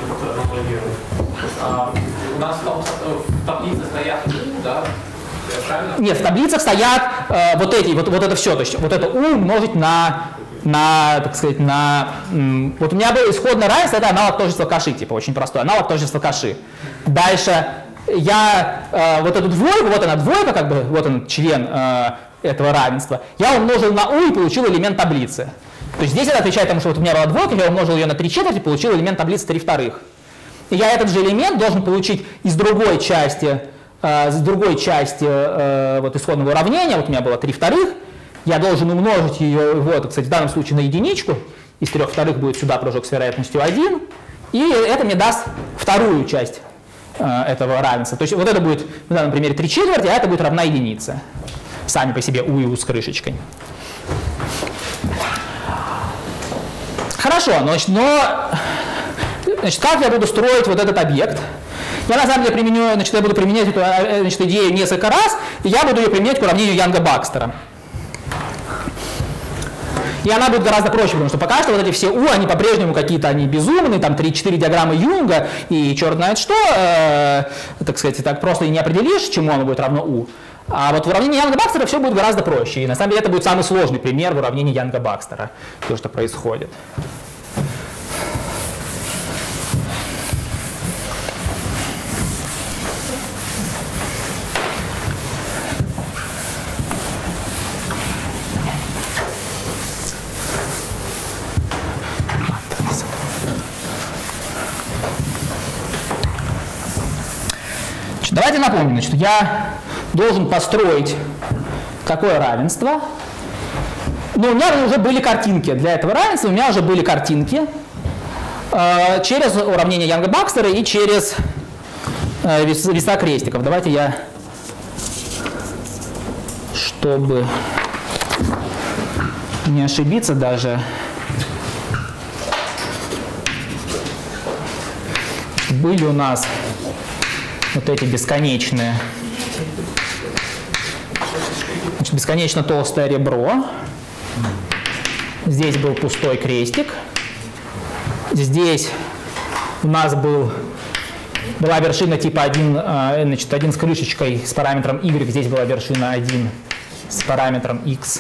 что у нас в таблице стоят U, да? Нет, в таблицах стоят вот это все, то есть вот это U умножить на так сказать, вот у меня было исходное равенство, это аналог тождества Каши, типа очень простой, аналог тождества Каши. Дальше я вот эту двойку, вот она двойка, как бы, вот он член этого равенства, я умножил на U и получил элемент таблицы. То есть здесь это отвечает тому, что вот у меня была двойка, я умножил ее на 3/4 и получил элемент таблицы 3/2. И я этот же элемент должен получить из другой части вот исходного уравнения, вот у меня было 3/2, я должен умножить ее, вот, кстати, в данном случае на единичку, из 3/2 будет сюда прыжок с вероятностью 1, и это мне даст вторую часть этого равенства. То есть вот это будет, в данном примере 3/4, а это будет равна единице. Сами по себе U и U с крышечкой. Хорошо, значит, как я буду строить вот этот объект? Я на самом деле я буду применять эту идею несколько раз, и я буду ее применять к уравнению Янга-Бакстера. И она будет гораздо проще, потому что пока что вот эти все U, они по-прежнему какие-то, они безумные, там 3-4 диаграммы Юнга, и черт знает что, так сказать, так просто и не определишь, чему оно будет равно U. А вот в уравнении Янга-Бакстера все будет гораздо проще. И на самом деле это будет самый сложный пример в уравнении Янга-Бакстера, то, что происходит. Давайте напомним, значит, я должен построить такое равенство. Но у меня уже были картинки для этого равенства, у меня уже были картинки через уравнение Янга-Бакстера и через веса крестиков. Давайте я, чтобы не ошибиться даже, были у нас вот эти бесконечные, значит, бесконечно толстое ребро. Здесь был пустой крестик. Здесь у нас была вершина типа 1, значит, 1 с крышечкой с параметром y. Здесь была вершина 1 с параметром x.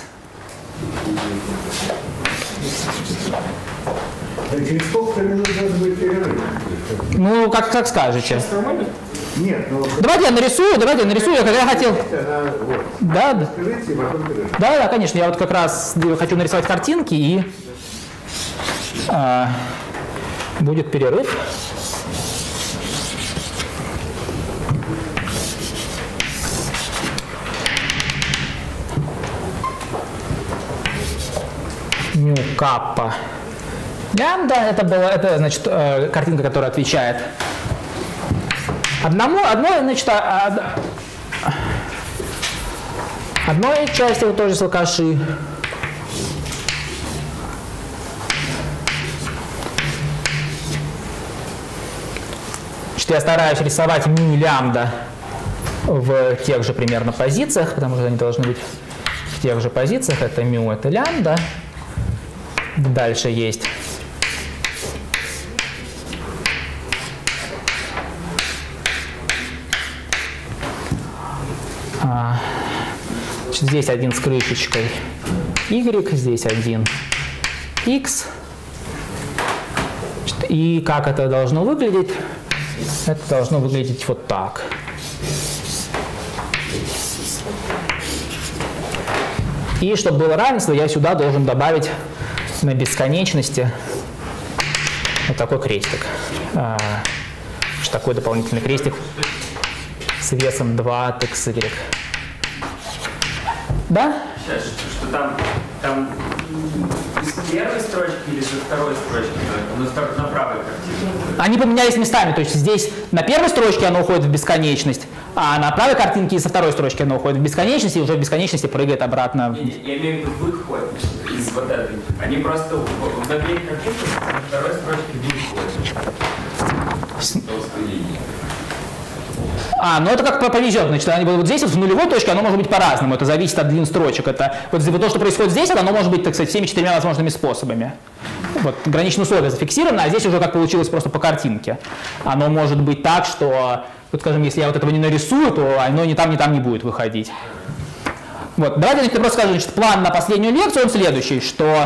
Через сколько минут должен быть перерыв? Ну, как скажете. Нет, ну... Давайте я нарисую, я хотел... Да, да, конечно, я вот как раз хочу нарисовать картинки, и будет перерыв. Ню каппа лямбда, это значит картинка, которая отвечает одной части вот тоже Каши. Значит, я стараюсь рисовать ми лямбда в тех же примерно позициях, потому что они должны быть в тех же позициях. Это мю, это лямбда. Дальше есть Значит, здесь один с крышечкой Y, здесь один X. Значит, и как это должно выглядеть? Это должно выглядеть вот так. И чтобы было равенство, я сюда должен добавить на бесконечности вот такой крестик. Такой дополнительный крестик с весом 2 от xy. Да? Сейчас, что там с первой строчки или со второй строчки? На правой картинке. Они поменялись местами, то есть здесь на первой строчке оно уходит в бесконечность, а на правой картинке со второй строчки оно уходит в бесконечность и уже в бесконечности прыгает обратно. Я имею в виду выход из вот этой. Они просто в обеих картинках на второй строчке выходят. Ну это как повезет, значит, вот здесь вот в нулевой точке оно может быть по-разному, это зависит от длин строчек. Это вот то, что происходит здесь, оно может быть, так сказать, всеми 4 возможными способами. Вот граничные условия зафиксированы, а здесь уже как получилось просто по картинке. Оно может быть так, что, вот, скажем, если я вот этого не нарисую, то оно ни там не будет выходить. Вот, давайте значит, я просто скажу, значит, план на последнюю лекцию, он следующий, что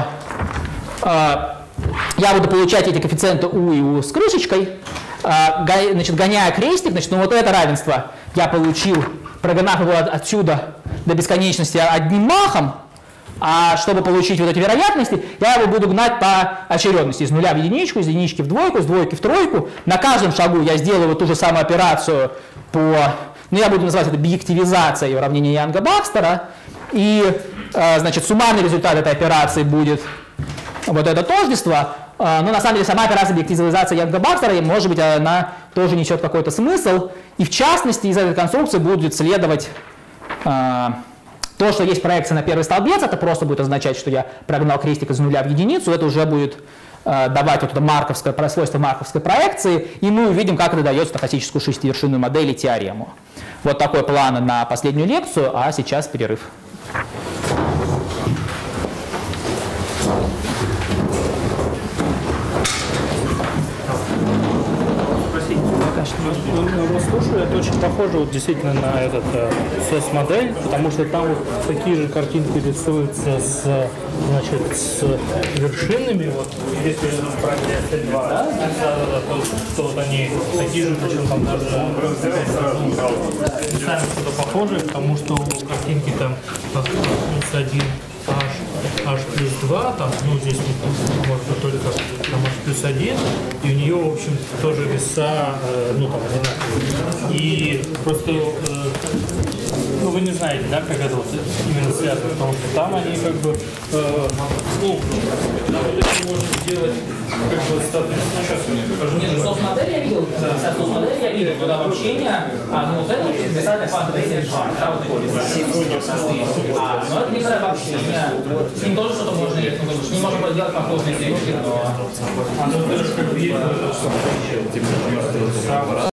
я буду получать эти коэффициенты U и U с крышечкой, значит, гоняя крестик, значит, ну вот это равенство я получил, прогнав его отсюда до бесконечности одним махом, а чтобы получить вот эти вероятности, я его буду гнать по очередности, из нуля в единичку, из единички в двойку, из двойки в тройку. На каждом шагу я сделаю вот ту же самую операцию по, ну я буду называть это биективизацией уравнения Янга-Бакстера, и, значит, суммарный результат этой операции будет вот это тождество. Но на самом деле сама операция биективизации Янга-Бакстера, может быть, она тоже несет какой-то смысл. И в частности, из этой конструкции будет следовать то, что есть проекция на первый столбец, это просто будет означать, что я прогнал крестик из нуля в единицу, это уже будет давать вот это свойство марковской проекции, и мы увидим, как это дает стохастическую шестивершинную модель и теорему. Вот такой план на последнюю лекцию, а сейчас перерыв. Слушаю, это очень похоже вот действительно на этот соцмодель, потому что там вот такие же картинки рисуются с вершинами. Вот если брать S2, да, то вот они такие же, причем там даже сами что-то похожее, потому что у картинки там S1 H плюс 2, там, ну, здесь можно только там H плюс 1, и у нее, в общем, тоже веса, ну, там, одинаковые. И просто, ну, вы не знаете, да, как это вот именно связано, потому что там они как бы, ну, это можно сделать, как бы, соответственно, сейчас я покажу. Нет, соцмодель я видел, соцмодель я видел, когда общение, ну, вот это специальная фаза решения, да, вот такой но это не вообще, с ним тоже что-то можно делать, с ним можно делать похожие трюки, но...